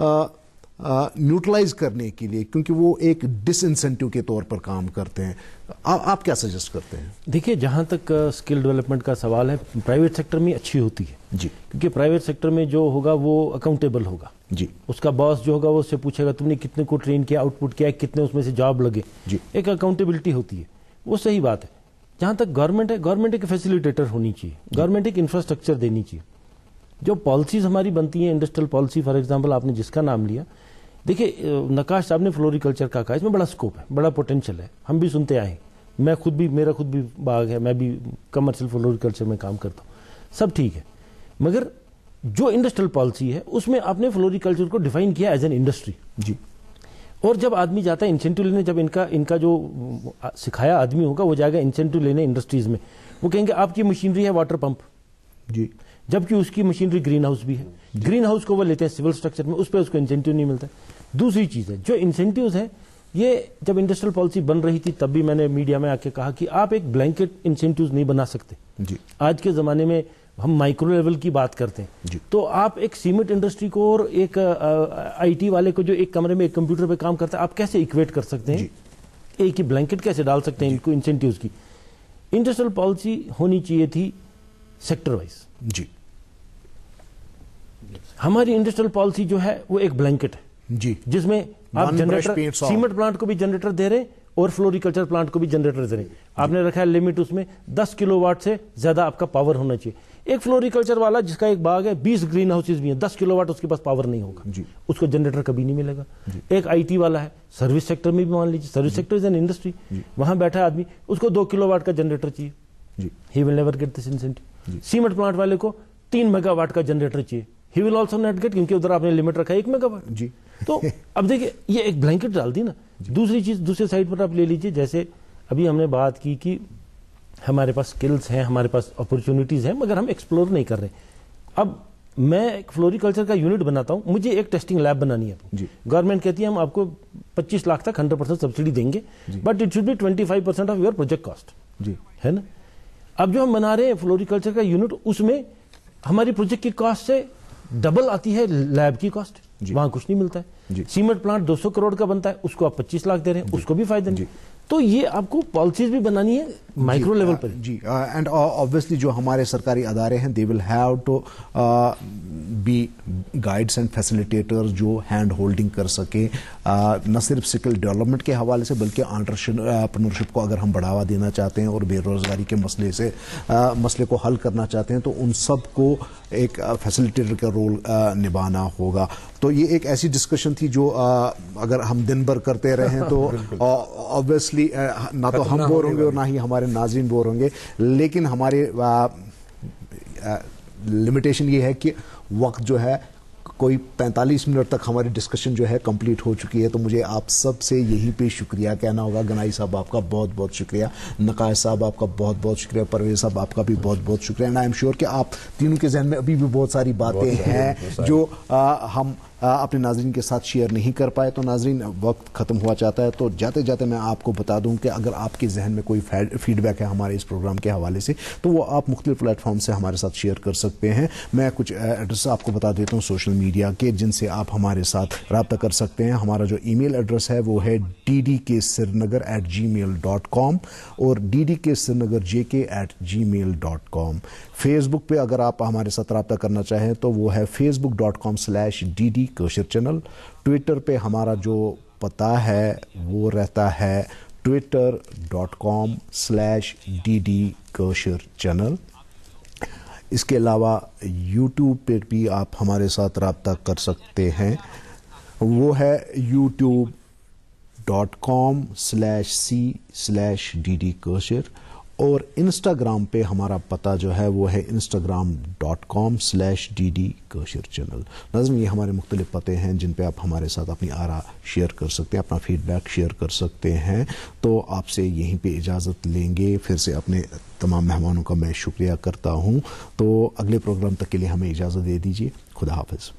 نیوٹرلائز کرنے کے لیے, کیونکہ وہ ایک ڈس انسینٹیو کے طور پر کام کرتے ہیں, آپ کیا سجیسٹ کرتے ہیں؟ دیکھیے, جہاں تک اسکل ڈیولپمنٹ کا سوال ہے, پرائیویٹ سیکٹر میں اچھی ہوتی ہے. جی. کیونکہ پرائیویٹ سیکٹر میں جو ہوگا وہ اکاؤنٹیبل ہوگا. جی. اس کا باس جو ہوگا وہ اس سے پوچھے گا تم نے کتنے کو ٹرین کیا, آؤٹ پٹ کیا, کتنے اس میں سے جاب لگے. جی. ایک اکاؤنٹیبلٹی ہوتی ہے, وہ صحیح بات ہے. جہاں تک گورنمنٹ ہے, گورنمنٹ ایک فیسیلیٹیٹر ہونی چاہیے, گورنمنٹ ایک انفراسٹرکچر دینی چاہیے. جو پالیسیز ہماری بنتی ہیں, انڈسٹریل پالیسی فار ایگزامپل آپ نے جس کا نام لیا, دیکھیے نقاش صاحب نے فلوریکلچر کا کہا, اس میں بڑا اسکوپ ہے, بڑا پوٹینشیل ہے, ہم بھی سنتے آئے ہیں. میں خود بھی, میرا خود بھی باغ ہے, میں بھی کمرشل فلوریکلچر میں کام کرتا ہوں, سب ٹھیک ہے. مگر جو انڈسٹریل پالیسی ہے اس میں آپ نے فلوریکلچر کو ڈیفائن کیا ایز این انڈسٹری. جی. اور جب آدمی جاتا ہے انسینٹو لینے, جب ان کا ان کا جو سکھایا آدمی ہوگا وہ جائے گا انسینٹو لینے انڈسٹریز میں, وہ کہیں گے آپ کی مشینری ہے واٹر پمپ, جی, جبکہ اس کی مشینری گرین ہاؤس بھی ہے, گرین ہاؤس کو وہ لیتے ہیں سول اسٹرکچر میں, اس پہ اس کو انسینٹو نہیں ملتا. دوسری چیز ہے جو انسینٹیوز ہیں, یہ جب انڈسٹریل پالیسی بن رہی تھی تب بھی میں نے میڈیا میں آ کے کہا کہ آپ ایک بلینکٹ انسینٹیوز نہیں بنا سکتے. جی, آج کے زمانے میں ہم مائکرو لیول کی بات کرتے ہیں, جی, تو آپ ایک سیمنٹ انڈسٹری کو اور ایک آئی ٹی والے کو جو ایک کمرے میں ایک کمپیوٹر پہ کام کرتا ہے آپ کیسے اکویٹ کر سکتے ہیں, ایک ہی بلینکٹ کیسے ڈال سکتے ہیں ان کو انسینٹیوز کی. انڈسٹریل پالیسی ہونی چاہیے تھی سیکٹر وائز. جی, ہماری انڈسٹریل پالیسی جو ہے وہ ایک بلینکٹ ہے, جی, جس میں آپ جنریٹر, سیمنٹ پلانٹ کو بھی جنریٹر دے رہے ہیں اور فلوریکلچر پلانٹ کو بھی جنریٹر دے رہے ہیں. آپ نے رکھا ہے لمٹ اس میں دس کلو واٹ سے زیادہ آپ کا پاور ہونا چاہیے. ایک فلوریکلچر والا جس کا ایک باغ ہے, بیس گرین ہاؤسز بھی ہیں, دس کلو واٹ اس کے پاس پاور نہیں ہوگا, جی, اس کو جنریٹر کبھی نہیں ملے گا. ایک آئی ٹی والا ہے, سروس سیکٹر میں بھی مان لیجیے, service sector is an industry, وہاں بیٹھا آدمی اس کو دو کلو واٹ کا جنریٹر چاہیے, he will never get this incentive. Cement plant والے کو تین میگا واٹ کا جنریٹر چاہیے, he will also not get, کیونکہ ادھر آپ نے لمٹ رکھا ہے ایک میگا واٹ. جی, تو اب دیکھیے یہ ایک بلینکٹ ڈال دی نا. دوسری چیز دوسرے سائڈ پر آپ لے لیجیے, جیسے ابھی ہم نے بات کی کہ ہمارے پاس سکلز ہیں, ہمارے پاس اپرچونٹیز ہیں, مگر ہم ایکسپلور نہیں کر رہے. اب میں ایک فلوریکلچر کا یونٹ بناتا ہوں, مجھے ایک ٹیسٹنگ لیب بنانی ہے. گورنمنٹ کہتی ہے ہم آپ کو پچیس لاکھ تک ہنڈریڈ پرسینٹ سبسڈی دیں گے, but it should be twenty five percent of your project cost, ہے نا. اب جو ہم بنا رہے ہیں فلوریکلچر کا یونٹ, اس میں ہماری پروجیکٹ کی کاسٹ سے ڈبل آتی ہے لیب کی کاسٹ, وہاں کچھ نہیں ملتا ہے. سیمنٹ پلانٹ دو سو کروڑ کا بنتا ہے, اس کو آپ پچیس لاکھ دے رہے ہیں, اس کو بھی فائدہ نہیں. تو یہ آپ کو پالیسیز بھی بنانی ہے مائکرو لیول پر. جی, اینڈ آبویسلی جو ہمارے سرکاری ادارے ہیں they will have to be guides and facilitator جو ہینڈ ہولڈنگ کر سکے, نہ صرف اسکل ڈیولپمنٹ کے حوالے سے بلکہ انٹرپرینورشپ کو اگر ہم بڑھاوا دینا چاہتے ہیں اور بے روزگاری کے مسئلے سے مسئلے کو حل کرنا چاہتے ہیں تو ان سب کو ایک فیسیلیٹیٹر کا رول نبھانا ہوگا. تو یہ ایک ایسی ڈسکشن تھی جو اگر ہم دن بھر کرتے رہیں تو آبویسلی نہ تو ہم بور ہوں گے اور نہ ہی ہمارے ناظرین بور ہوں گے, لیکن ہمارے لمیٹیشن یہ ہے کہ وقت جو ہے کوئی پینتالیس منٹ تک ہماری ڈسکشن جو ہے کمپلیٹ ہو چکی ہے. تو مجھے آپ سب سے یہی پہ شکریہ کہنا ہوگا. گنائی صاحب آپ کا بہت بہت شکریہ, نقائص صاحب آپ کا بہت بہت شکریہ, پرویز صاحب آپ کا بھی بہت بہت شکریہ. اینڈ آئی ایم شیور کہ آپ تینوں کے ذہن میں ابھی بھی بہت ساری باتیں ہیں جو ہم اپنے ناظرین کے ساتھ شیئر نہیں کر پائے. تو ناظرین وقت ختم ہوا چاہتا ہے, تو جاتے جاتے میں آپ کو بتا دوں کہ اگر آپ کے ذہن میں کوئی فیڈ بیک ہے ہمارے اس پروگرام کے حوالے سے تو وہ آپ مختلف پلیٹ فارم سے ہمارے ساتھ شیئر کر سکتے ہیں. میں کچھ ایڈریس آپ کو بتا دیتا ہوں سوشل میڈیا کے جن سے آپ ہمارے ساتھ رابطہ کر سکتے ہیں. ہمارا جو ای میل ایڈریس ہے وہ ہے D D K Srinagar at gmail dot com اور D D K Srinagar J K at gmail dot com. Facebook پہ اگر آپ ہمارے ساتھ رابطہ کرنا چاہیں تو وہ ہے Facebook dot com slash D D Koshur channel. Twitter پہ ہمارا جو پتہ ہے وہ رہتا ہے Twitter dot com slash D D Koshur channel. اس کے علاوہ یوٹیوب پہ بھی آپ ہمارے ساتھ رابطہ کر سکتے ہیں, وہ ہے YouTube dot com slash C slash D D Koshur. اور انسٹاگرام پہ ہمارا پتہ جو ہے وہ ہے Instagram dot com slash D D Koshur channel. ناظرین یہ ہمارے مختلف پتے ہیں جن پہ آپ ہمارے ساتھ اپنی آرا شیئر کر سکتے ہیں, اپنا فیڈ بیک شیئر کر سکتے ہیں. تو آپ سے یہیں پہ اجازت لیں گے. پھر سے اپنے تمام مہمانوں کا میں شکریہ کرتا ہوں. تو اگلے پروگرام تک کے لیے ہمیں اجازت دے دیجیے. خدا حافظ.